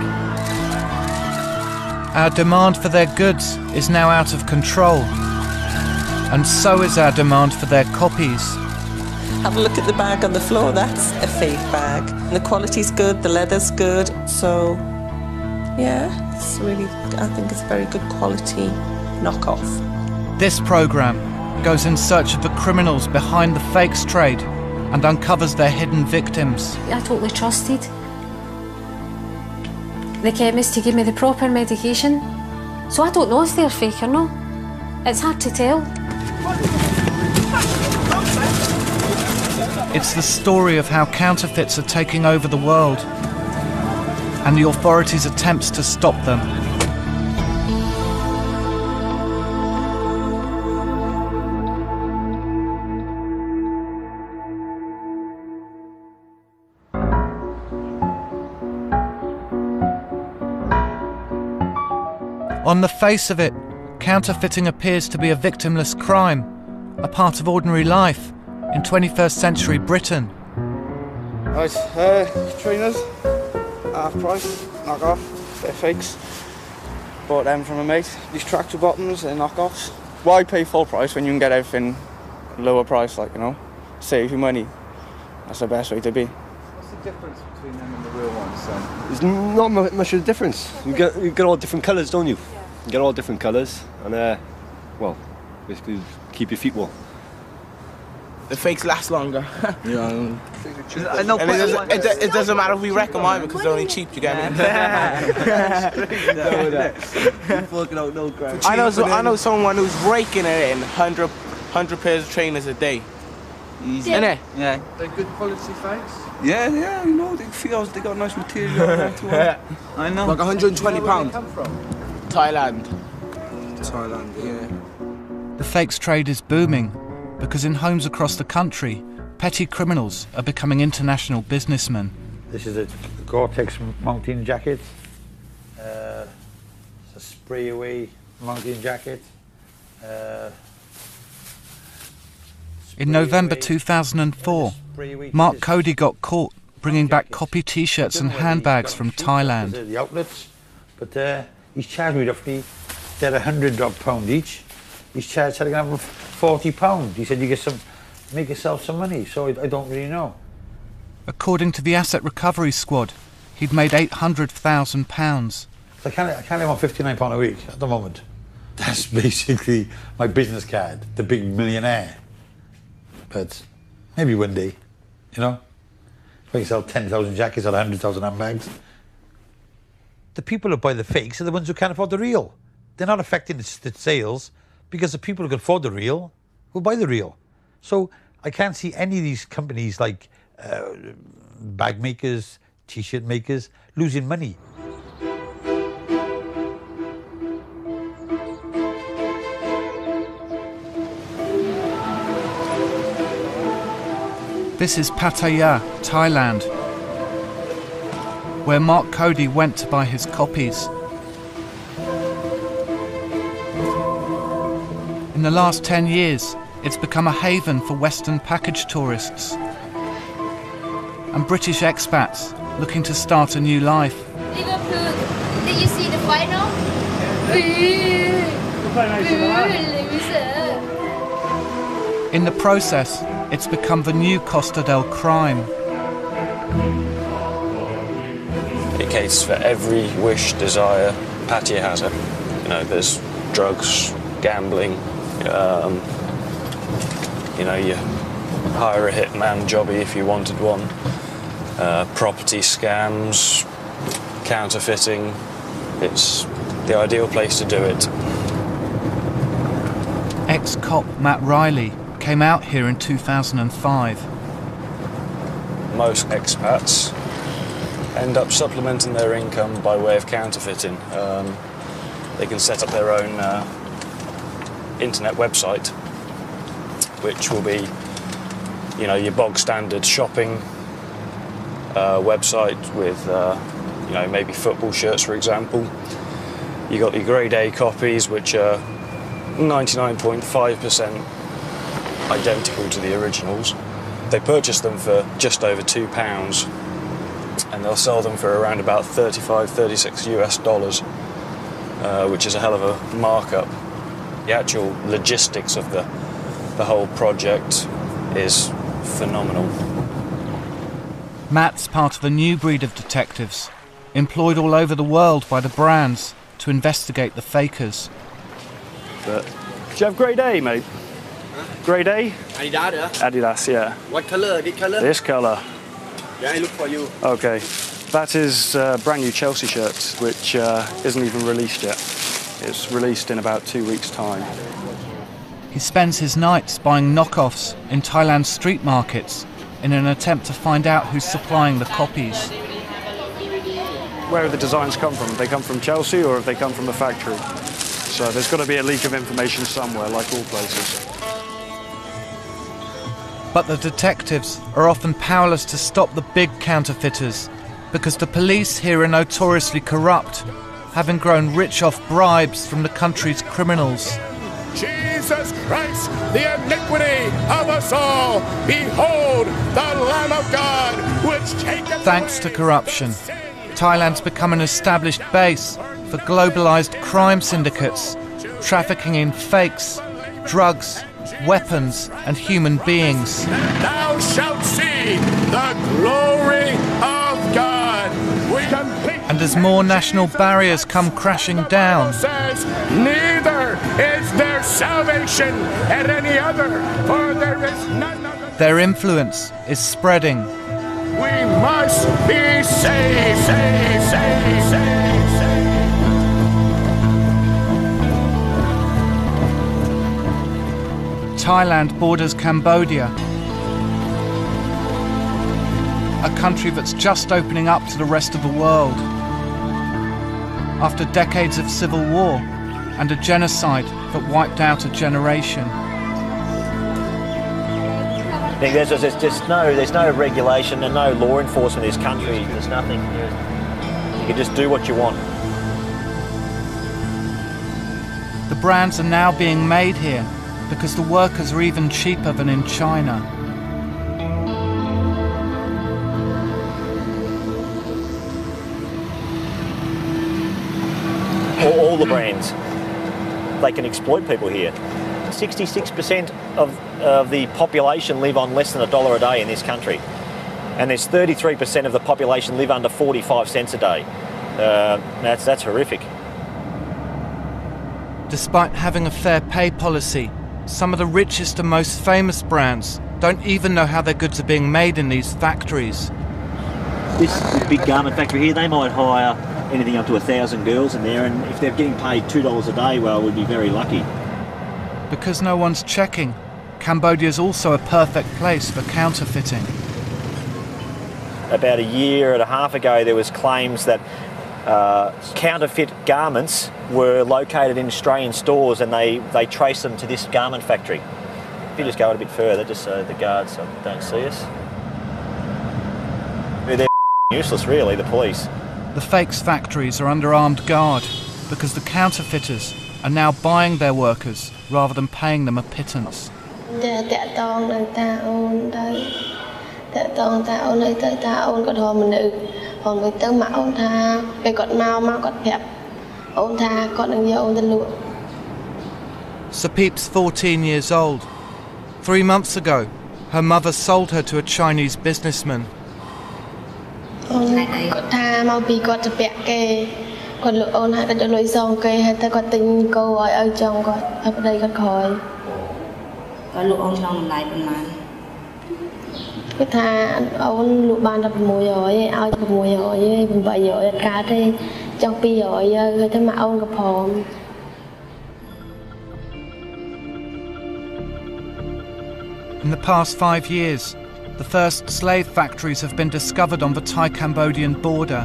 Our demand for their goods is now out of control. And so is our demand for their copies. Have a look at the bag on the floor, that's a fake bag. The quality's good, the leather's good, so yeah, it's really, I think it's a very good quality knockoff. This programme goes in search of the criminals behind the fakes trade and uncovers their hidden victims. I totally trusted the chemist to give me the proper medication. So I don't know if they're fake or not. It's hard to tell. It's the story of how counterfeits are taking over the world and the authorities' attempts to stop them. On the face of it, counterfeiting appears to be a victimless crime, a part of ordinary life in twenty-first century Britain. Right, uh, trainers, half price, knock off, they're fakes. Bought them from a mate. These tractor bottoms, they're knockoffs. Why pay full price when you can get everything lower price, like, you know? Save you money. That's the best way to be. What's the difference between them and the real ones then? There's not much of a difference. You get, you get all different colours, don't you? You get all different colours, and uh, well, basically keep your feet warm. The fakes last longer. Yeah. And, and it, doesn't, it, it doesn't matter if we wreck them either because they're only cheap, you get me? I know so, I know someone who's raking it in one hundred, one hundred pairs of trainers a day. Easy. Innit? Yeah. They're good quality fakes? Yeah, yeah, you know, they feel they got nice material. I know. Like one hundred and twenty You know pounds. where they come from? Thailand. Thailand, yeah. The fakes trade is booming because in homes across the country, petty criminals are becoming international businessmen. This is a Gore-Tex mountain jacket. Uh, it's a spray-away mountain jacket. Uh, In November two thousand four, Mark Cody got caught bringing back copy T-shirts and handbags from Thailand. The outlets, but uh, he's charged me roughly, they're a hundred pound each. He's charged selling them for forty pound. He said you get some, make yourself some money. So I, I don't really know. According to the Asset Recovery Squad, he'd made eight hundred thousand pounds. I can't, I can't live on fifty-nine pound a week at the moment. That's basically my business card, the big millionaire. But maybe one day, you know, if I can sell ten thousand jackets or one hundred thousand handbags. The people who buy the fakes are the ones who can't afford the real. They're not affecting the, the sales because the people who can afford the real will buy the real. So I can't see any of these companies like uh, bag makers, T-shirt makers losing money. This is Pattaya, Thailand, where Mark Cody went to buy his copies. In the last ten years, it's become a haven for Western package tourists and British expats looking to start a new life. Liverpool, did you see the final? In the process, it's become the new Costa del Crime. It caters for every wish, desire. Pattaya has it. You know, there's drugs, gambling. Um, you know, you hire a hitman jobby if you wanted one. Uh, property scams, counterfeiting. It's the ideal place to do it. Ex-cop Matt Riley came out here in two thousand five. Most expats end up supplementing their income by way of counterfeiting. Um, they can set up their own uh, internet website, which will be, you know, your bog standard shopping uh, website with, uh, you know, maybe football shirts, for example. You got your grade A copies, which are ninety-nine point five percent identical to the originals. They purchase them for just over two pounds, and they'll sell them for around about thirty-five, thirty-six US dollars, uh, which is a hell of a markup. The actual logistics of the the whole project is phenomenal. Matt's part of a new breed of detectives, employed all over the world by the brands to investigate the fakers. But, do you have grade A, mate? Grade A? Adidas, yeah? Adidas, yeah. What colour? This colour? This colour. Yeah, I look for you. Okay. That is a brand new Chelsea shirt, which uh, isn't even released yet. It's released in about two weeks' time. He spends his nights buying knockoffs in Thailand's street markets in an attempt to find out who's supplying the copies. Where have the designs come from? Have they come from Chelsea or have they come from a factory? So there's got to be a leak of information somewhere, like all places. But the detectives are often powerless to stop the big counterfeiters because the police here are notoriously corrupt, having grown rich off bribes from the country's criminals. Jesus Christ, the iniquity of us all! Behold, the Lamb of God, which taketh Thanks to corruption, Thailand's become an established base for globalized crime syndicates, trafficking in fakes, drugs, weapons and human beings. Thou shalt see the glory of God. We and as more national barriers come crashing down, says, neither is is their salvation at any other, for there is none other. Their influence is spreading. We must be saved, saved, saved, saved, saved. Thailand borders Cambodia, a country that's just opening up to the rest of the world. After decades of civil war and a genocide that wiped out a generation. I think there's, there's just no, there's no regulation and no law enforcement in this country. There's nothing. You can just do what you want. The brands are now being made here because the workers are even cheaper than in China. All, all the brands, they can exploit people here. sixty-six percent of, of the population live on less than a dollar a day in this country. And there's thirty-three percent of the population live under forty-five cents a day. Uh, that's, that's horrific. Despite having a fair pay policy, some of the richest and most famous brands don't even know how their goods are being made in these factories. This, this big garment factory here, they might hire anything up to a thousand girls in there, and if they're getting paid two dollars a day, well, we'd be very lucky. Because no one's checking, Cambodia is also a perfect place for counterfeiting. About a year and a half ago, there was claims that uh, counterfeit garments were located in Australian stores, and they, they traced them to this garment factory. If you just go a bit further, just so the guards don't see us. They're useless, really, the police. The fakes factories are under armed guard because the counterfeiters are now buying their workers rather than paying them a pittance. Sapip's fourteen years old. Three months ago, her mother sold her to a Chinese businessman. In the past five years, the first slave factories have been discovered on the Thai-Cambodian border.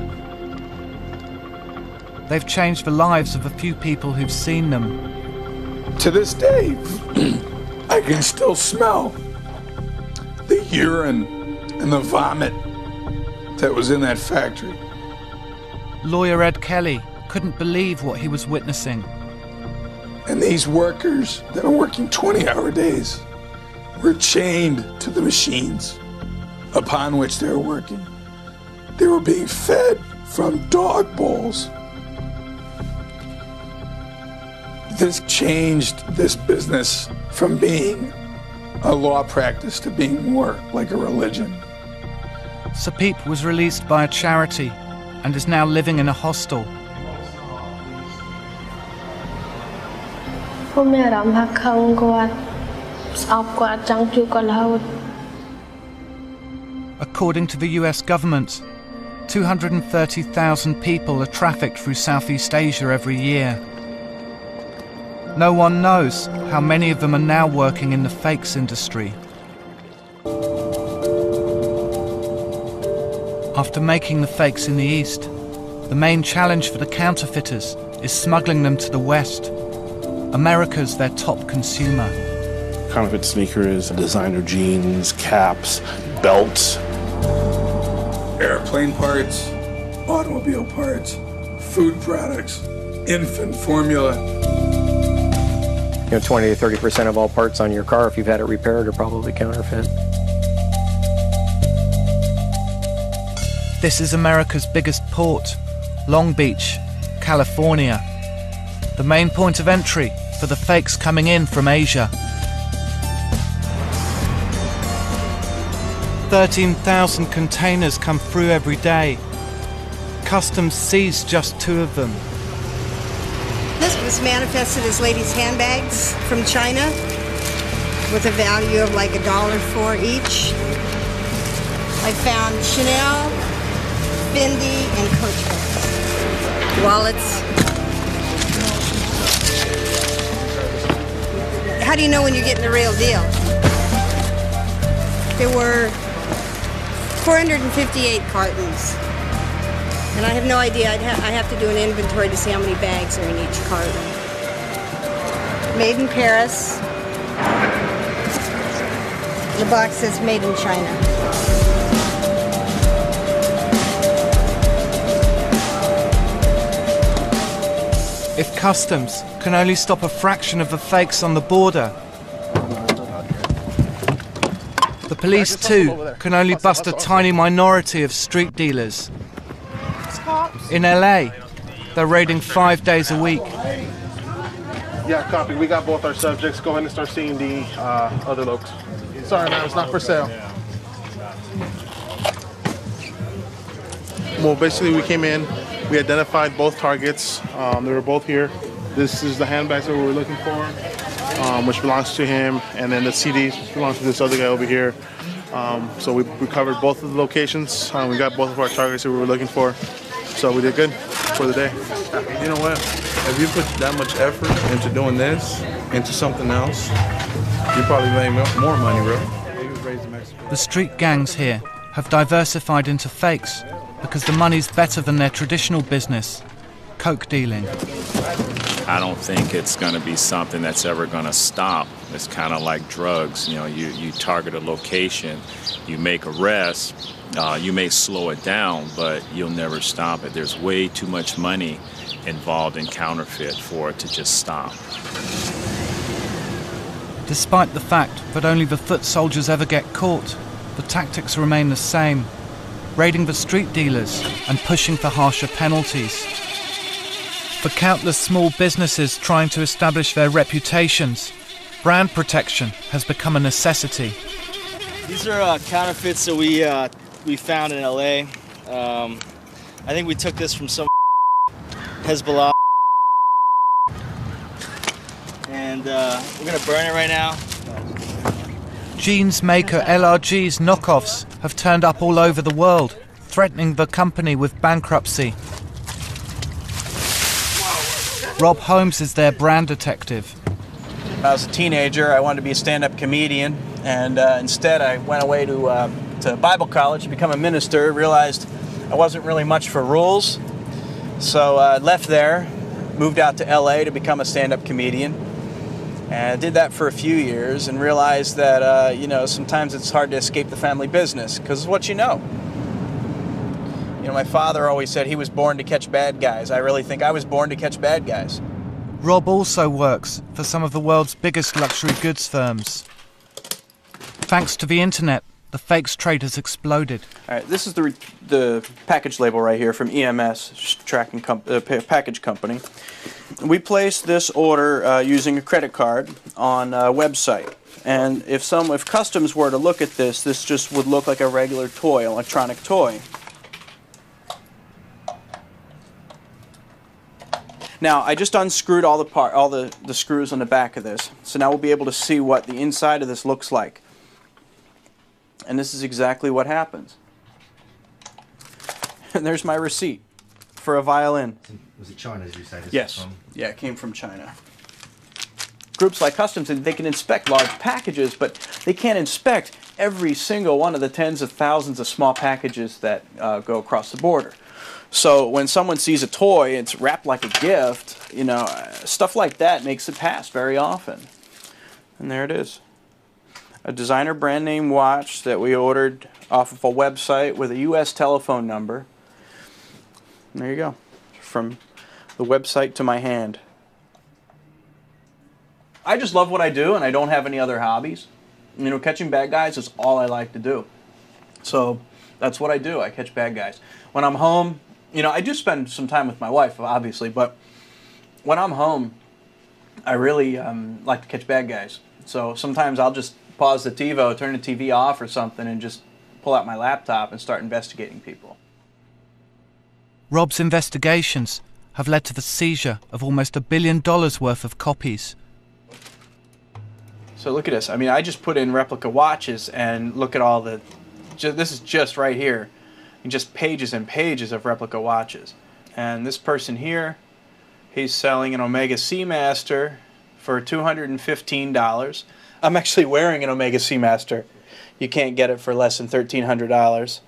They've changed the lives of a few people who've seen them. To this day, I can still smell the urine and the vomit that was in that factory. Lawyer Ed Kelly couldn't believe what he was witnessing. And these workers that are working twenty hour days were chained to the machines upon which they were working. They were being fed from dog bowls. This changed this business from being a law practice to being more like a religion. Sapip was released by a charity and is now living in a hostel. According to the U S government, two hundred thirty thousand people are trafficked through Southeast Asia every year. No one knows how many of them are now working in the fakes industry. After making the fakes in the East, the main challenge for the counterfeiters is smuggling them to the West. America's their top consumer. Counterfeit sneakers, designer jeans, caps, belts. Airplane parts, automobile parts, food products, infant formula. You know, twenty to thirty percent of all parts on your car, if you've had it repaired, are probably counterfeit. This is America's biggest port, Long Beach, California. The main point of entry for the fakes coming in from Asia. thirteen thousand containers come through every day. Customs seize just two of them. This was manifested as ladies' handbags from China with a value of like a dollar for each. I found Chanel, Fendi, and Coach bags. Wallets. How do you know when you're getting the real deal? There were four hundred fifty-eight cartons. And I have no idea. I'd ha I have to do an inventory to see how many bags are in each carton. Made in Paris. The box says made in China. If customs can only stop a fraction of the fakes on the border, the police too can only bust a tiny minority of street dealers. In L A, they're raiding five days a week. Yeah, copy. We got both our subjects. Go ahead and start seeing the uh, other looks. Sorry, man, it's not for sale. Well, basically, we came in. We identified both targets. Um, they were both here. This is the handbags that we were looking for, um, which belongs to him, and then the C Ds, which belongs to this other guy over here. Um, so we, we covered both of the locations. Um, we got both of our targets that we were looking for. So we did good for the day. You know what? If you put that much effort into doing this, into something else, you probably make more money, bro. The street gangs here have diversified into fakes because the money's better than their traditional business, coke dealing. I don't think it's going to be something that's ever going to stop. It's kind of like drugs. You know, you, you target a location, you make arrests, uh, you may slow it down, but you'll never stop it. There's way too much money involved in counterfeit for it to just stop. Despite the fact that only the foot soldiers ever get caught, the tactics remain the same, raiding the street dealers and pushing for harsher penalties. For countless small businesses trying to establish their reputations, brand protection has become a necessity. These are uh, counterfeits that we uh, we found in L A. Um, I think we took this from some Hezbollah, and uh, we're gonna burn it right now. Jeans maker L R G's knockoffs have turned up all over the world, threatening the company with bankruptcy. Rob Holmes is their brand detective. When I was a teenager, I wanted to be a stand-up comedian, and uh, instead I went away to, uh, to Bible college to become a minister, realized I wasn't really much for rules, so I uh, left there, moved out to L A to become a stand-up comedian, and I did that for a few years and realized that, uh, you know, sometimes it's hard to escape the family business, because it's what you know. You know, my father always said he was born to catch bad guys. I really think I was born to catch bad guys. Rob also works for some of the world's biggest luxury goods firms. Thanks to the internet, the fakes trade has exploded. All right, this is the, the package label right here from E M S, tracking comp uh, package company. We placed this order uh, using a credit card on a website. And if some, if customs were to look at this, this just would look like a regular toy, electronic toy. Now, I just unscrewed all the part, all the, the screws on the back of this, so now we'll be able to see what the inside of this looks like. And this is exactly what happens. And there's my receipt for a violin. Was it China, as you say? This Yes. From? Yeah, it came from China. Groups like Customs, they can inspect large packages, but they can't inspect every single one of the tens of thousands of small packages that uh, go across the border. So when someone sees a toy, it's wrapped like a gift, you know, stuff like that makes it pass very often. And there it is. A designer brand name watch that we ordered off of a website with a U S telephone number. And there you go. From the website to my hand. I just love what I do, and I don't have any other hobbies. You know, catching bad guys is all I like to do. So that's what I do. I catch bad guys. When I'm home, you know, I do spend some time with my wife, obviously, but when I'm home, I really um, like to catch bad guys. So sometimes I'll just pause the TiVo, turn the T V off or something, and just pull out my laptop and start investigating people. Rob's investigations have led to the seizure of almost a billion dollars worth of copies. So look at this. I mean, I just put in replica watches and look at all the... Just, this is just right here. And just pages and pages of replica watches. And this person here, he's selling an Omega Seamaster for two hundred fifteen dollars. I'm actually wearing an Omega Seamaster. You can't get it for less than thirteen hundred dollars.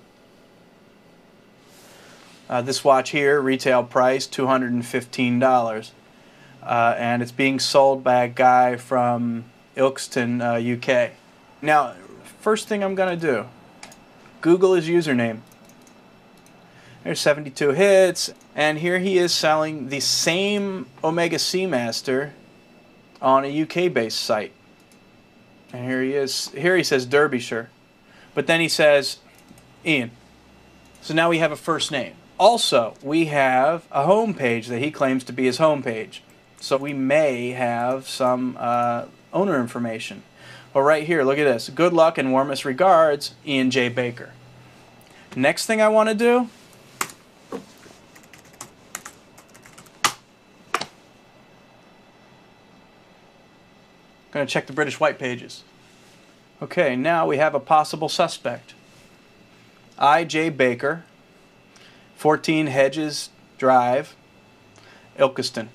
Uh, this watch here, retail price, two hundred fifteen dollars. Uh, and it's being sold by a guy from Ilkeston, uh, U K. Now, first thing I'm going to do, Google his username. There's seventy-two hits, and here he is selling the same Omega Seamaster on a U K-based site. And here he is. Here he says Derbyshire, but then he says Ian. So now we have a first name. Also, we have a home page that he claims to be his home page. So we may have some uh, owner information. Well, right here, look at this. Good luck and warmest regards, Ian J. Baker. Next thing I want to do, going to check the British White Pages. Okay, now we have a possible suspect. I J. Baker, fourteen Hedges Drive, Ilkeston.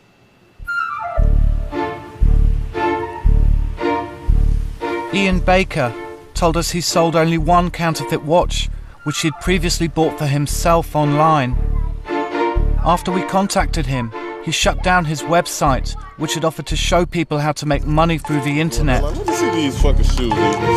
Ian Baker told us he sold only one counterfeit watch, which he'd previously bought for himself online. After we contacted him, he shut down his website, which had offered to show people how to make money through the internet. Let me see these fucking shoes.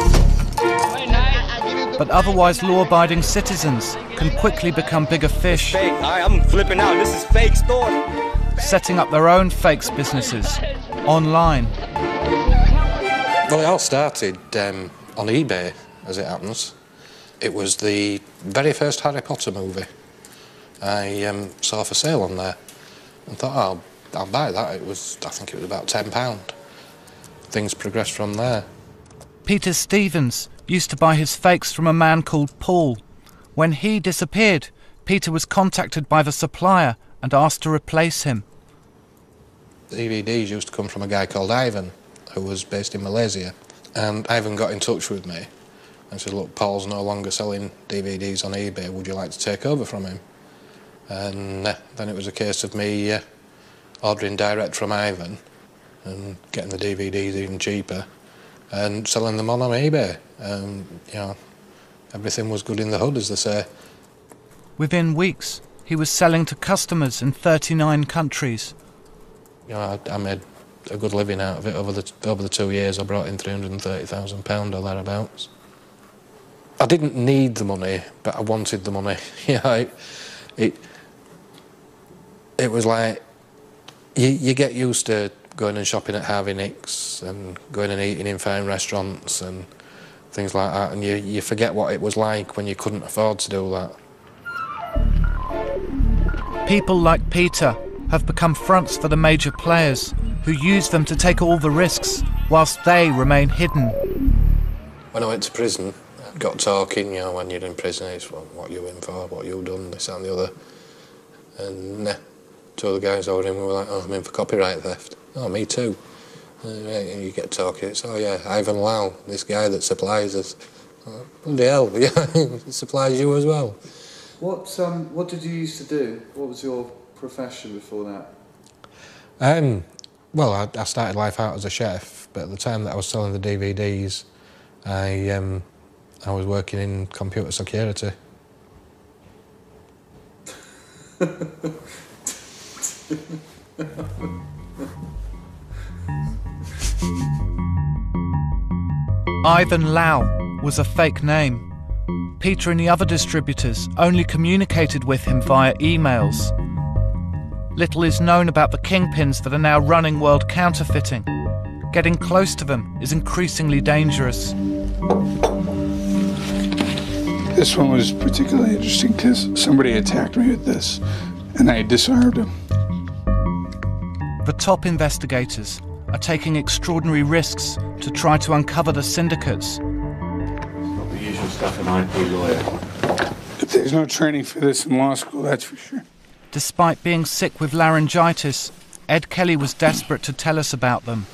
But otherwise law-abiding citizens can quickly become bigger fish, Fake. Right, I'm flipping out. This is fake store. setting up their own fakes businesses online. Well, it all started um, on eBay, as it happens. It was the very first Harry Potter movie I um, saw for sale on there and thought, oh, I'll, I'll buy that. It was, I think it was about ten pounds. Things progressed from there. Peter Stevens used to buy his fakes from a man called Paul. When he disappeared, Peter was contacted by the supplier and asked to replace him. The D V Ds used to come from a guy called Ivan, who was based in Malaysia. And Ivan got in touch with me and said, look, Paul's no longer selling D V Ds on eBay, would you like to take over from him? And uh, then it was a case of me uh, ordering direct from Ivan and getting the D V Ds even cheaper and selling them on on eBay. And, you know, everything was good in the hood, as they say. Within weeks, he was selling to customers in thirty-nine countries. You know, I, I made a good living out of it. Over the over the two years, I brought in three hundred and thirty thousand pounds or thereabouts. I didn't need the money, but I wanted the money. You know, it, it it was like you you get used to going and shopping at Harvey Nicks and going and eating in fine restaurants and things like that, and you you forget what it was like when you couldn't afford to do that. People like Peter have become fronts for the major players, who use them to take all the risks, whilst they remain hidden. When I went to prison, I got talking, you know, when you're in prison, it's well, what you in for, what you done, this, that and the other. And uh, two of the guys over him were like, oh, I'm in for copyright theft. Oh, me too. And you get talking, it's, oh yeah, Ivan Lau, this guy that supplies us. Oh, bloody hell, yeah, he supplies you as well. What, um, what did you used to do? What was your profession before that? Um, well, I, I started life out as a chef, but at the time that I was selling the D V Ds, I um, I was working in computer security. Ivan Lau was a fake name. Peter and the other distributors only communicated with him via emails. Little is known about the kingpins that are now running world counterfeiting. Getting close to them is increasingly dangerous. This one was particularly interesting because somebody attacked me with this and I disarmed him. The top investigators are taking extraordinary risks to try to uncover the syndicates. Not the usual stuff an I P lawyer. But there's no training for this in law school, that's for sure. Despite being sick with laryngitis, Ed Kelly was desperate to tell us about them.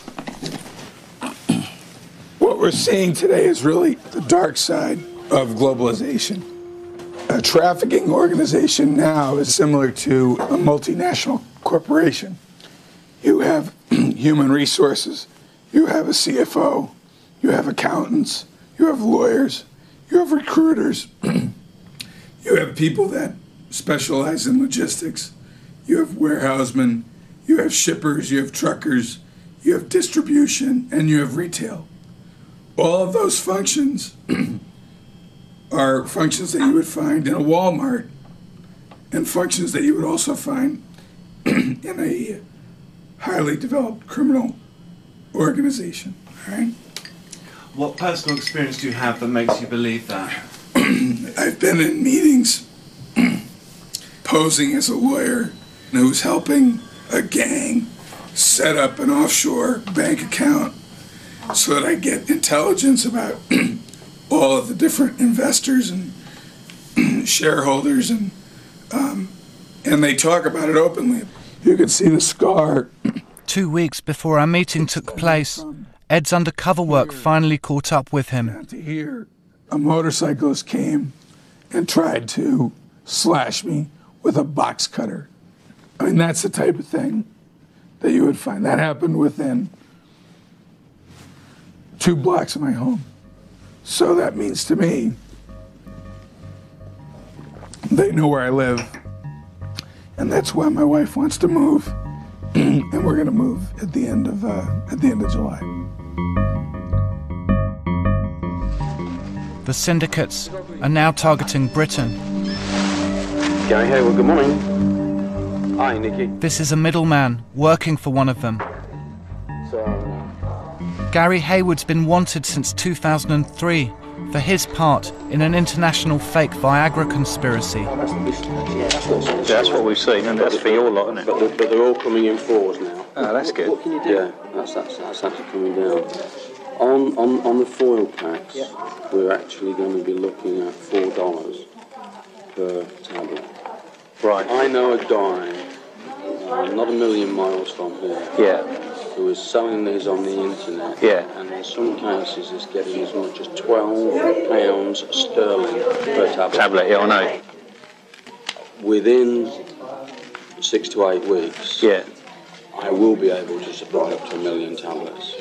What we're seeing today is really the dark side of globalization. A trafficking organization now is similar to a multinational corporation. You have human resources, you have a C F O, you have accountants, you have lawyers, you have recruiters, you have people that specialize in logistics, you have warehousemen, you have shippers, you have truckers, you have distribution, and you have retail. All of those functions are functions that you would find in a Walmart and functions that you would also find in a highly developed criminal organization. All right? What personal experience do you have that makes you believe that? I've been in meetings posing as a lawyer who's helping a gang set up an offshore bank account so that I get intelligence about all of the different investors and shareholders, and um, and they talk about it openly. You can see the scar. Two weeks before our meeting took place, Ed's undercover work finally caught up with him. To hear a motorcyclist came and tried to slash me with a box cutter. I mean, that's the type of thing that you would find. That happened within two blocks of my home. So that means to me, they know where I live. And that's why my wife wants to move. And we're gonna move at the end of, uh, at the end of July. The syndicates are now targeting Britain. Gary Hayward, good morning. Hi, Nikki. This is a middleman working for one of them. So, Gary Hayward's been wanted since two thousand three for his part in an international fake Viagra conspiracy. yeah, that's what we've seen, and that's for your lot, isn't it? But, the, but they're all coming in fours now. Oh, that's good. What can you do? Yeah, that's, that's, that's actually coming down. On, on, on the foil packs, yeah. We're actually going to be looking at four dollars per tablet. Right. I know a guy, uh, not a million miles from here, yeah. who is selling these on the internet. Yeah. And in some cases is getting as much as twelve pounds sterling per tablet. Tablet, yeah, I know. Within six to eight weeks, yeah. I will be able to supply up to a million tablets.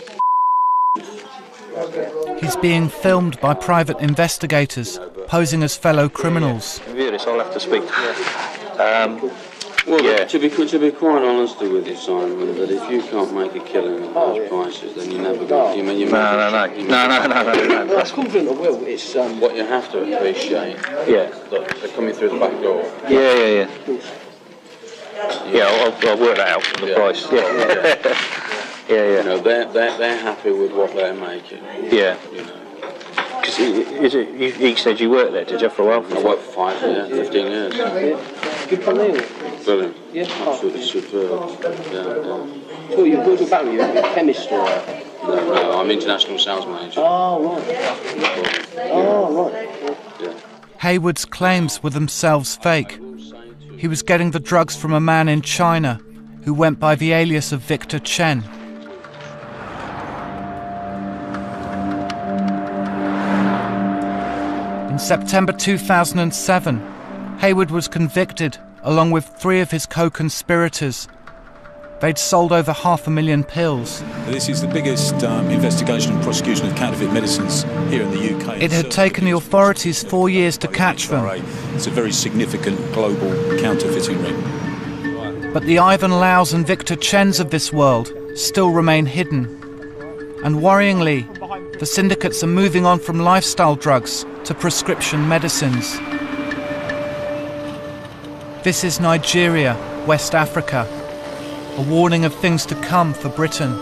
He's being filmed by private investigators, posing as fellow criminals. View this, I'll have to speak to you. Um, well, yeah. to be to be quite honest with you, Simon, that if you can't make a killing at those prices, then you never go. You mean you no, no, no, no, no, no, no, no, no. That's confident I will. It's um, what you have to appreciate. Yeah. Look, they're coming through the back door. Yeah, yeah, yeah. Yeah, yeah I'll, I'll work that out for the yeah. price. Yeah. Yeah. Yeah, yeah. You know, they're, they're, they're happy with what they're making. Yeah. You know. Because is it, you, you said you worked there, did you, for a while? I worked for five years, fifteen years. Good for me. Brilliant. Yeah. Absolutely superb. Yeah, yeah. So you're good about you, a chemist or? No, no, I'm international sales manager. Oh, right. Oh, right. Yeah. Hayward's claims were themselves fake. He was getting the drugs from a man in China who went by the alias of Victor Chen. In September two thousand seven, Hayward was convicted along with three of his co-conspirators. They'd sold over half a million pills. This is the biggest um, investigation and prosecution of counterfeit medicines here in the U K. It had taken the authorities four years to catch them. It's a very significant global counterfeiting ring. But the Ivan Laos and Victor Chens of this world still remain hidden. And worryingly, the syndicates are moving on from lifestyle drugs to prescription medicines. This is Nigeria, West Africa, a warning of things to come for Britain.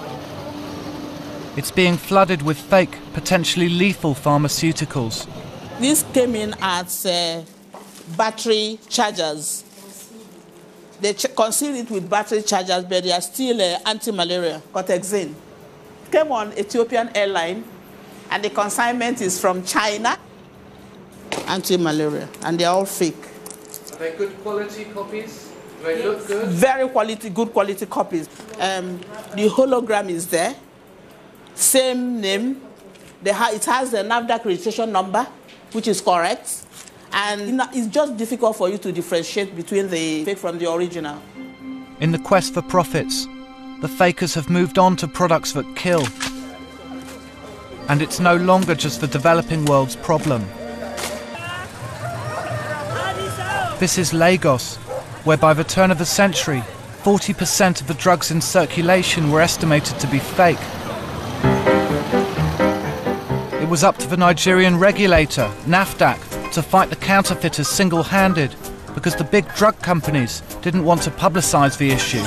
It's being flooded with fake, potentially lethal pharmaceuticals. This came in as uh, battery chargers. They ch conceal it with battery chargers, but they are still uh, anti-malaria, Cortexin. Came on Ethiopian airline, and the consignment is from China. Anti-malaria, and they're all fake. Are they good quality copies? They look good? Very quality, good quality copies. Um, the hologram is there. Same name. They ha it has the NAFDAC registration number, which is correct. And it's just difficult for you to differentiate between the fake from the original. In the quest for profits, the fakers have moved on to products that kill. And it's no longer just the developing world's problem. This is Lagos, where by the turn of the century, forty percent of the drugs in circulation were estimated to be fake. It was up to the Nigerian regulator, NAFDAC, to fight the counterfeiters single-handed, because the big drug companies didn't want to publicize the issue.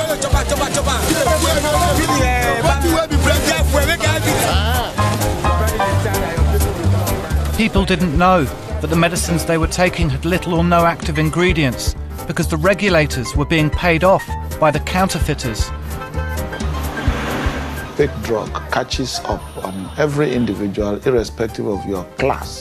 People didn't know that the medicines they were taking had little or no active ingredients, because the regulators were being paid off by the counterfeiters. Fake drug catches up on every individual, irrespective of your class.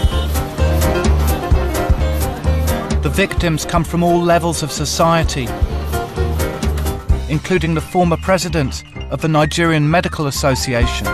The victims come from all levels of society, including the former president of the Nigerian Medical Association.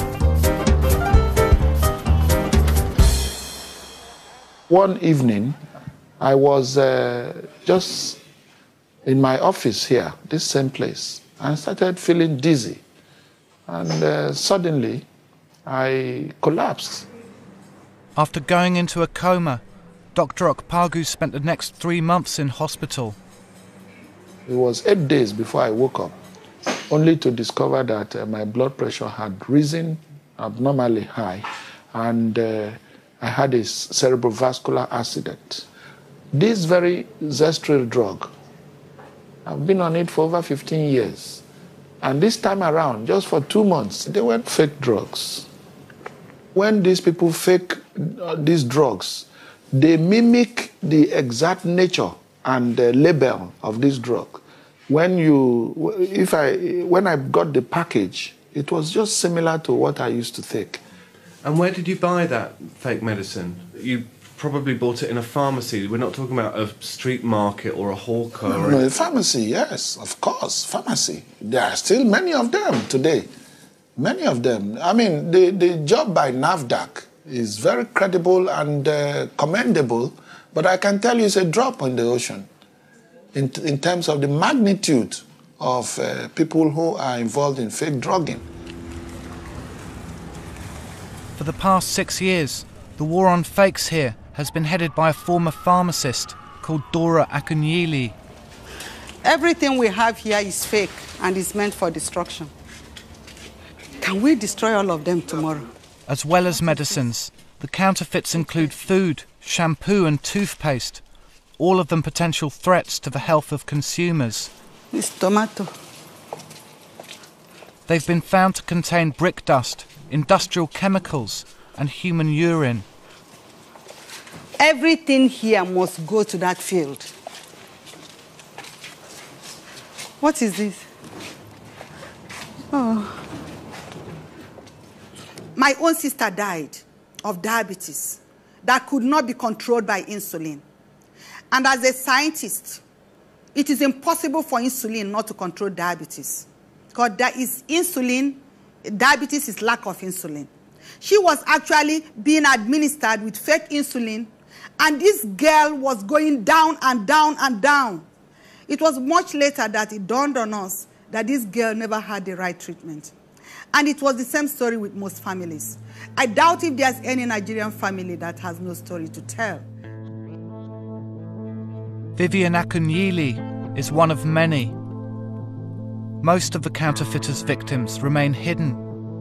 One evening, I was uh, just in my office here, this same place, and started feeling dizzy. And uh, suddenly, I collapsed. After going into a coma, Doctor Okpagu spent the next three months in hospital. It was eight days before I woke up, only to discover that uh, my blood pressure had risen abnormally high, and uh, I had a cerebrovascular accident. This very Zestril drug, I've been on it for over fifteen years. And this time around, just for two months, they were fake drugs. When these people fake uh, these drugs, they mimic the exact nature and the label of this drug. When you, if I, when I got the package, it was just similar to what I used to take. And where did you buy that fake medicine? You probably bought it in a pharmacy. We're not talking about a street market or a hawker. No, or no, a pharmacy, yes, of course, pharmacy. There are still many of them today. Many of them. I mean, the, the job by NAFDAC is very credible and uh, commendable, but I can tell you it's a drop in the ocean in, in terms of the magnitude of uh, people who are involved in fake drugging. For the past six years, the war on fakes here has been headed by a former pharmacist called Dora Akunyili. Everything we have here is fake and is meant for destruction. Can we destroy all of them tomorrow? As well as medicines, the counterfeits include food, shampoo and toothpaste, all of them potential threats to the health of consumers. This tomato. They've been found to contain brick dust, industrial chemicals and human urine. Everything here must go to that field. What is this? Oh. My own sister died of diabetes that could not be controlled by insulin. And as a scientist, it is impossible for insulin not to control diabetes. Because there is insulin, diabetes is lack of insulin. She was actually being administered with fake insulin, and this girl was going down and down and down. It was much later that it dawned on us that this girl never had the right treatment. And it was the same story with most families. I doubt if there's any Nigerian family that has no story to tell. Vivian Akunyili is one of many. Most of the counterfeiters' victims remain hidden.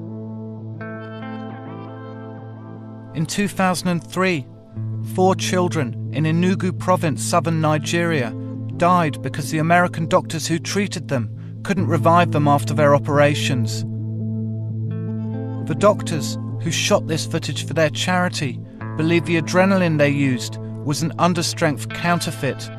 In two thousand three, four children in Enugu province, southern Nigeria, died because the American doctors who treated them couldn't revive them after their operations. The doctors who shot this footage for their charity believe the adrenaline they used was an understrength counterfeit.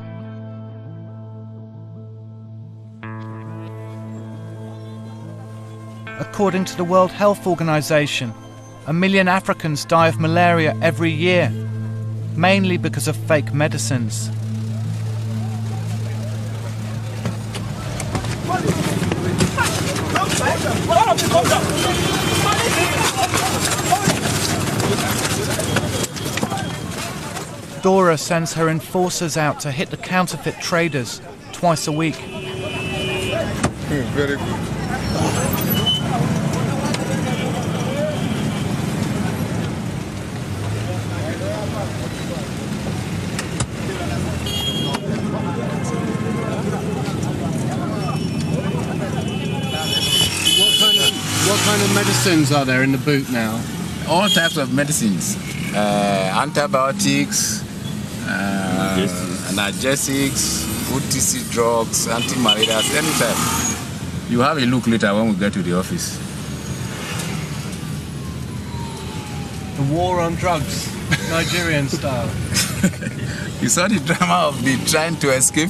According to the World Health Organization, a million Africans die of malaria every year, mainly because of fake medicines. Dora sends her enforcers out to hit the counterfeit traders twice a week. Very good. What kind of medicines are there in the boot now? All types of medicines. Uh, antibiotics, uh, analgesics, O T C drugs, anti-malarials, any type. You have a look later when we get to the office. The war on drugs, Nigerian style. You saw the drama of the trying to escape?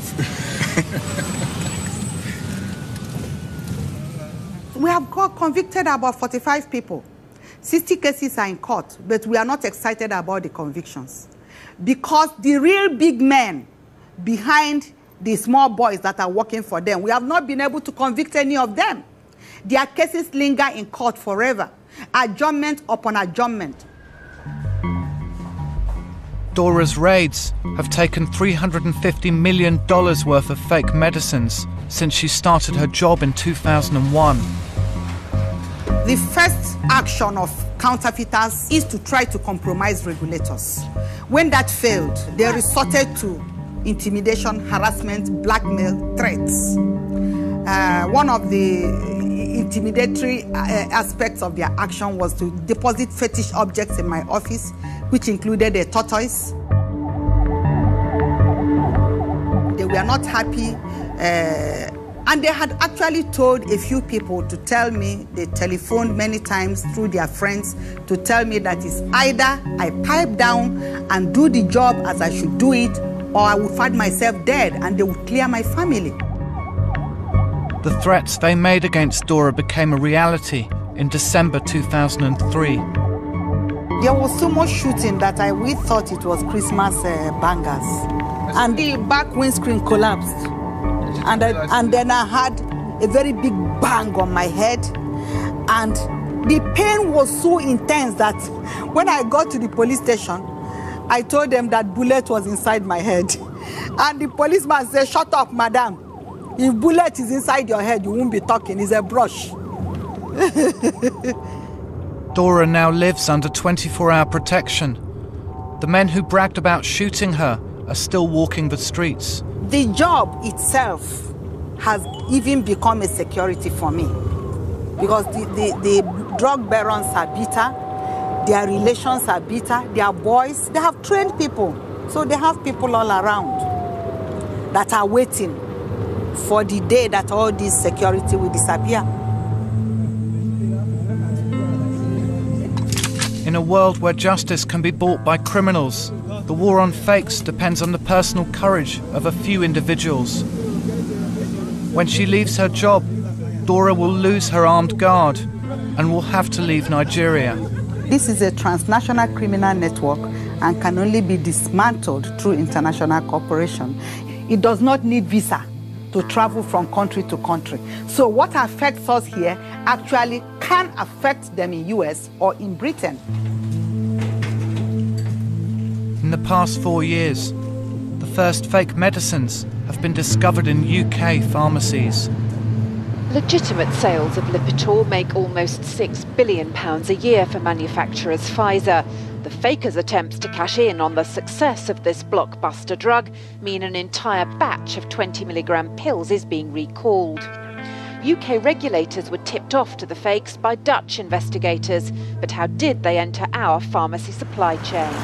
We have got convicted about forty-five people. sixty cases are in court, but we are not excited about the convictions. Because the real big men behind the small boys that are working for them, we have not been able to convict any of them. Their cases linger in court forever. Adjournment upon adjournment. Dora's raids have taken three hundred fifty million dollars worth of fake medicines since she started her job in two thousand one. The first action of counterfeiters is to try to compromise regulators. When that failed, they resorted to intimidation, harassment, blackmail, threats. Uh, one of the intimidatory uh, aspects of their action was to deposit fetish objects in my office, which included a tortoise. They were not happy. Uh, And they had actually told a few people to tell me, they telephoned many times through their friends to tell me that it's either I pipe down and do the job as I should do it, or I would find myself dead and they would clear my family. The threats they made against Dora became a reality in December two thousand three. There was so much shooting that I we thought it was Christmas uh, bangers. And the back windscreen collapsed. And, I, and then I had a very big bang on my head. And the pain was so intense that when I got to the police station, I told them that bullet was inside my head. And the policeman said, "Shut up, madam. If bullet is inside your head, you won't be talking. It's a brush." Dora now lives under twenty-four hour protection. The men who bragged about shooting her are still walking the streets. The job itself has even become a security for me, because the, the, the drug barons are bitter, their relations are bitter, their boys, they have trained people. So they have people all around that are waiting for the day that all this security will disappear. In a world where justice can be bought by criminals, the war on fakes depends on the personal courage of a few individuals. When she leaves her job, Dora will lose her armed guard and will have to leave Nigeria. This is a transnational criminal network and can only be dismantled through international cooperation. It does not need visa to travel from country to country. So what affects us here actually can affect them in U S or in Britain. In the past four years, the first fake medicines have been discovered in U K pharmacies. Legitimate sales of Lipitor make almost six billion pounds a year for manufacturers Pfizer. The fakers' attempts to cash in on the success of this blockbuster drug mean an entire batch of twenty milligram pills is being recalled. U K regulators were tipped off to the fakes by Dutch investigators, but how did they enter our pharmacy supply chain?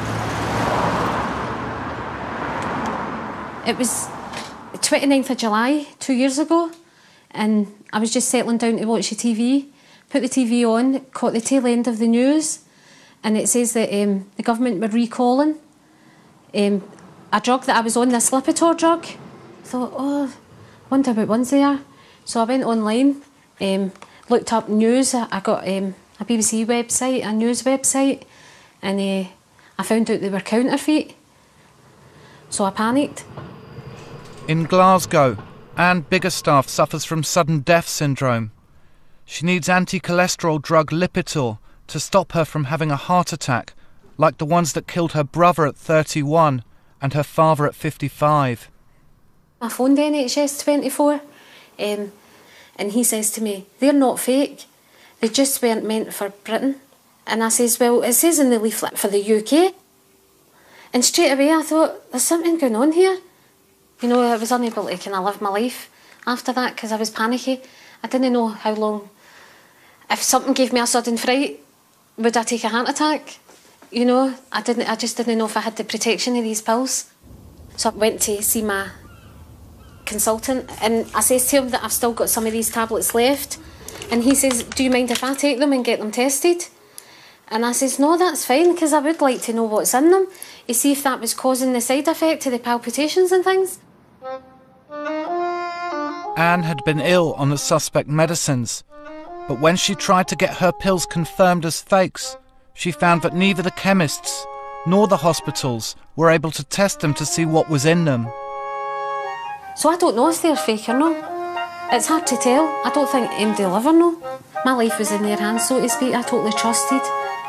It was the twenty-ninth of July, two years ago, and I was just settling down to watch the T V, put the T V on, caught the tail end of the news, and it says that um, the government were recalling um, a drug that I was on, this Lipitor drug. I thought, oh, wonder what ones they are. So I went online, um, looked up news. I got um, a B B C website, a news website, and uh, I found out they were counterfeit. So I panicked. In Glasgow, Anne Biggerstaff suffers from sudden death syndrome. She needs anti-cholesterol drug Lipitor to stop her from having a heart attack, like the ones that killed her brother at thirty-one and her father at fifty-five. I phoned N H S twenty-four um, and he says to me, they're not fake, they just weren't meant for Britain. And I says, well, it says in the leaflet for the U K. And straight away I thought, there's something going on here. You know, I was unable to kind of live my life after that because I was panicky. I didn't know how long. If something gave me a sudden fright, would I take a heart attack? You know, I didn't. I just didn't know if I had the protection of these pills. So I went to see my consultant and I says to him that I've still got some of these tablets left. And he says, do you mind if I take them and get them tested? And I says, no, that's fine, because I would like to know what's in them, to see if that was causing the side effect to the palpitations and things. Anne had been ill on the suspect medicines, but when she tried to get her pills confirmed as fakes, she found that neither the chemists nor the hospitals were able to test them to see what was in them. So I don't know if they're fake or not. It's hard to tell. I don't think anybody will ever know. My life was in their hands, so to speak. I totally trusted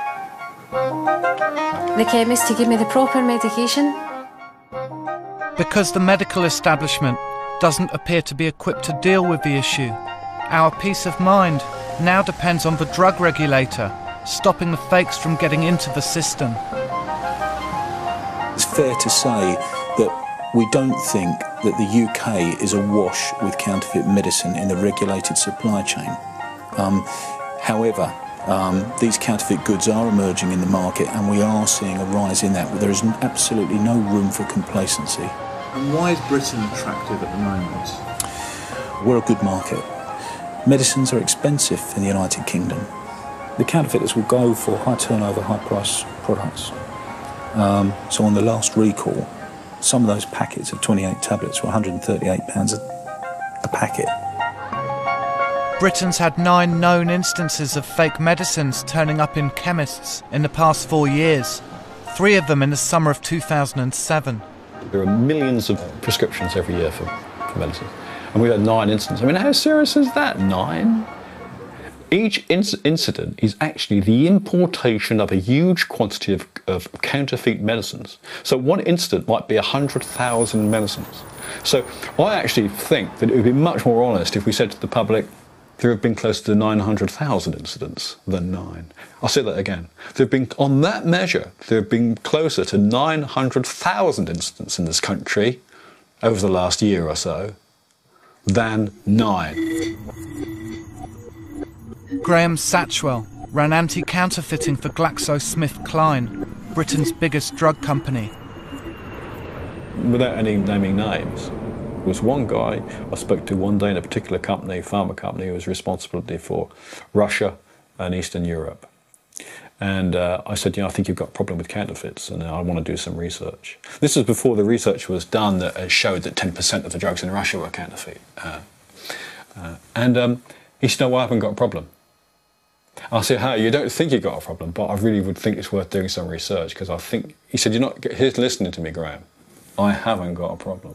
the chemist to give me the proper medication. Because the medical establishment doesn't appear to be equipped to deal with the issue, our peace of mind now depends on the drug regulator stopping the fakes from getting into the system. It's fair to say that we don't think that the U K is awash with counterfeit medicine in the regulated supply chain. Um, however, um, these counterfeit goods are emerging in the market and we are seeing a rise in that. There is absolutely no room for complacency. And why is Britain attractive at the moment? We're a good market. Medicines are expensive in the United Kingdom. The counterfeiters will go for high turnover, high price products. Um, so on the last recall, some of those packets of twenty-eight tablets were one hundred and thirty-eight pounds a, a packet. Britain's had nine known instances of fake medicines turning up in chemists in the past four years, three of them in the summer of two thousand seven. There are millions of prescriptions every year for, for medicines, and we've had nine incidents. I mean, how serious is that? Nine? Each inc incident is actually the importation of a huge quantity of, of counterfeit medicines. So one incident might be one hundred thousand medicines. So I actually think that it would be much more honest if we said to the public, there have been closer to nine hundred thousand incidents than nine. I'll say that again. There have been, on that measure, there have been closer to nine hundred thousand incidents in this country over the last year or so than nine. Graham Satchwell ran anti-counterfeiting for GlaxoSmithKline, Britain's biggest drug company. Without any naming names, there was one guy I spoke to one day in a particular company, pharma company, who was responsible for Russia and Eastern Europe. And uh, I said, you know, I think you've got a problem with counterfeits and I want to do some research. This was before the research was done that showed that ten percent of the drugs in Russia were counterfeit. Uh, uh, and um, he said, no, I haven't got a problem. I said, hey, you don't think you've got a problem, but I really would think it's worth doing some research because I think, he said, you're not, here's listening to me, Graham. I haven't got a problem.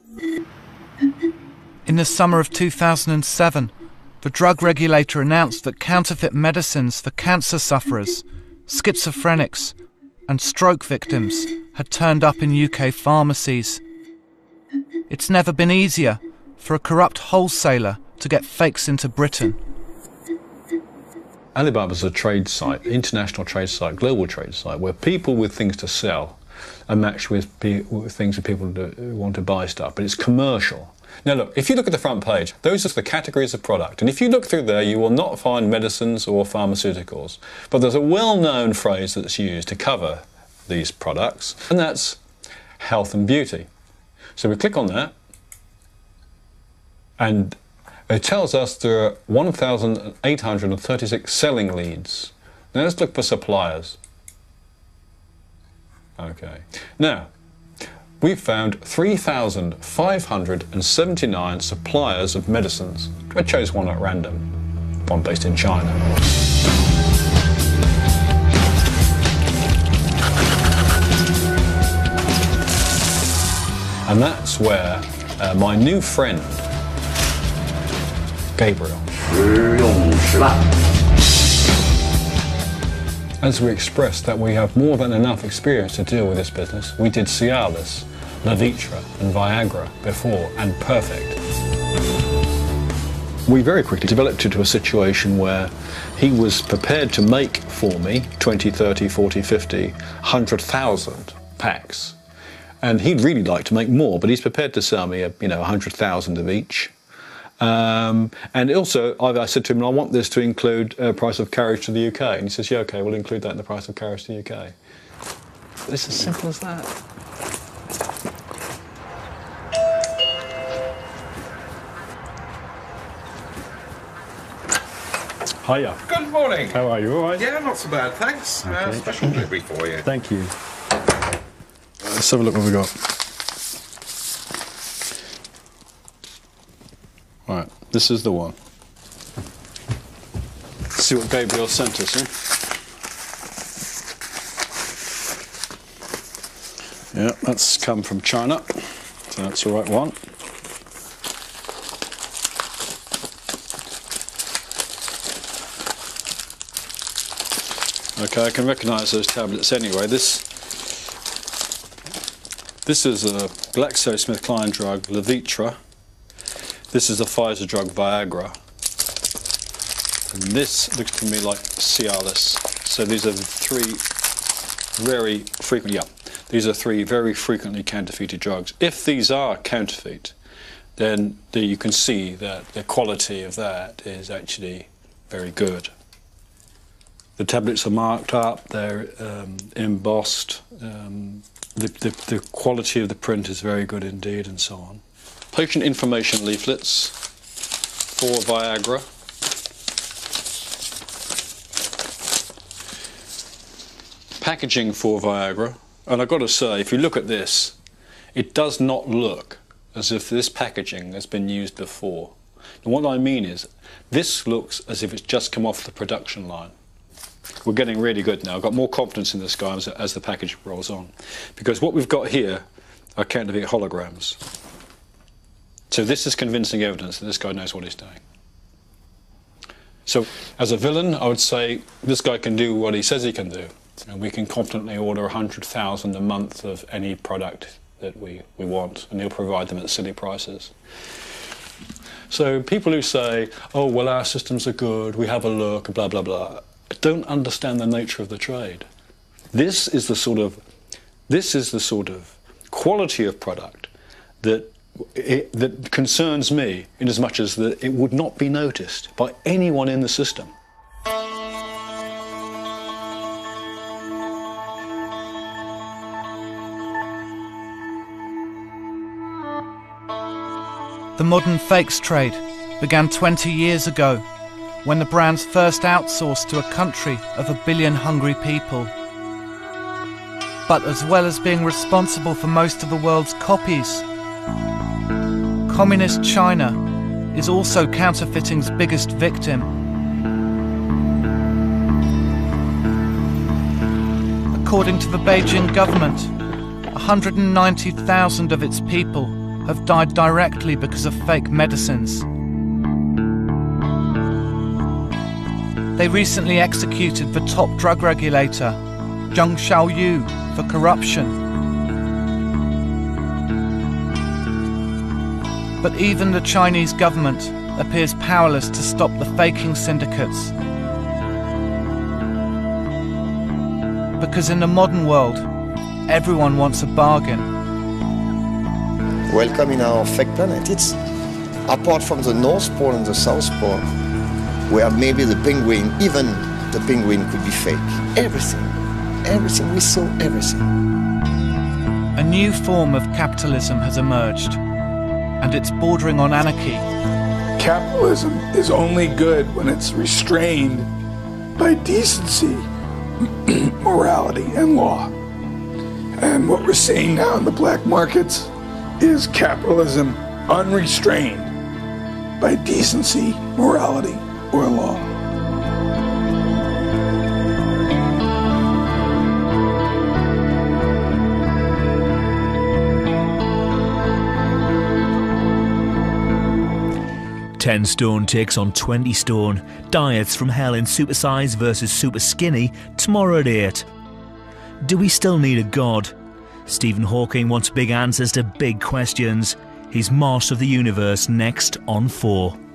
In the summer of two thousand seven, the drug regulator announced that counterfeit medicines for cancer sufferers, schizophrenics and stroke victims had turned up in U K pharmacies. It's never been easier for a corrupt wholesaler to get fakes into Britain. Alibaba's a trade site, international trade site, global trade site, where people with things to sell are matched with, with things that people do, want to buy stuff, but it's commercial. Now look, if you look at the front page, those are the categories of product, and if you look through there, you will not find medicines or pharmaceuticals. But there's a well-known phrase that's used to cover these products, and that's health and beauty. So we click on that, and it tells us there are one thousand eight hundred thirty-six selling leads. Now let's look for suppliers. Okay. Now, we've found three thousand five hundred seventy-nine suppliers of medicines. I chose one at random, one based in China. And that's where uh, my new friend, Gabriel, As we expressed that we have more than enough experience to deal with this business, we did Cialis, Levitra and Viagra before, and perfect. We very quickly developed into a situation where he was prepared to make for me twenty, thirty, forty, fifty, one hundred thousand packs. And he'd really like to make more, but he's prepared to sell me, a, you know, one hundred thousand of each. Um, and also, I, I said to him, I want this to include a price of carriage to the U K. And he says, yeah, OK, we'll include that in the price of carriage to the U K. It's as simple as that. Hiya. Good morning. How are you? All right? Yeah, not so bad, thanks. Okay. Uh, special delivery for you. Thank you. Let's have a look what we got. Right, this is the one. Let's see what Gabriel sent us, eh? Yeah, that's come from China, so that's the right one. Okay, I can recognise those tablets anyway. This this is a GlaxoSmithKline drug, Levitra. This is the Pfizer drug, Viagra. And this looks to me like Cialis. So these are the three very frequent, yeah, these are three very frequently counterfeited drugs. If these are counterfeit, then the, you can see that the quality of that is actually very good. The tablets are marked up, they're um, embossed, um, the, the, the quality of the print is very good indeed, and so on. Patient information leaflets for Viagra. Packaging for Viagra. And I've got to say, if you look at this, it does not look as if this packaging has been used before. And what I mean is, this looks as if it's just come off the production line. We're getting really good now. I've got more confidence in this guy as, as the package rolls on. Because what we've got here are counterfeit holograms. So this is convincing evidence that this guy knows what he's doing. So as a villain, I would say this guy can do what he says he can do. And we can confidently order one hundred thousand a month of any product that we, we want, and he'll provide them at silly prices. So people who say, oh, well, our systems are good, we have a look, blah, blah, blah, don't understand the nature of the trade. This is the sort of, this is the sort of quality of product that It, that concerns me in as much as that it would not be noticed by anyone in the system. The modern fakes trade began twenty years ago when the brands first outsourced to a country of a billion hungry people. But as well as being responsible for most of the world's copies, Communist China is also counterfeiting's biggest victim. According to the Beijing government, one hundred ninety thousand of its people have died directly because of fake medicines. They recently executed the top drug regulator, Zheng Xiaoyu, for corruption. But even the Chinese government appears powerless to stop the faking syndicates. Because in the modern world, everyone wants a bargain. Welcome in our fake planet. It's apart from the North Pole and the South Pole, where maybe the penguin, even the penguin could be fake. Everything, everything, we saw everything. A new form of capitalism has emerged, and it's bordering on anarchy. Capitalism is only good when it's restrained by decency, morality, and law. And what we're seeing now in the black markets is capitalism unrestrained by decency, morality, or law. ten stone takes on twenty stone. Diets from hell in Super Size versus Super Skinny tomorrow at eight. Do we still need a god? Stephen Hawking wants big answers to big questions. He's Master of the Universe next on four.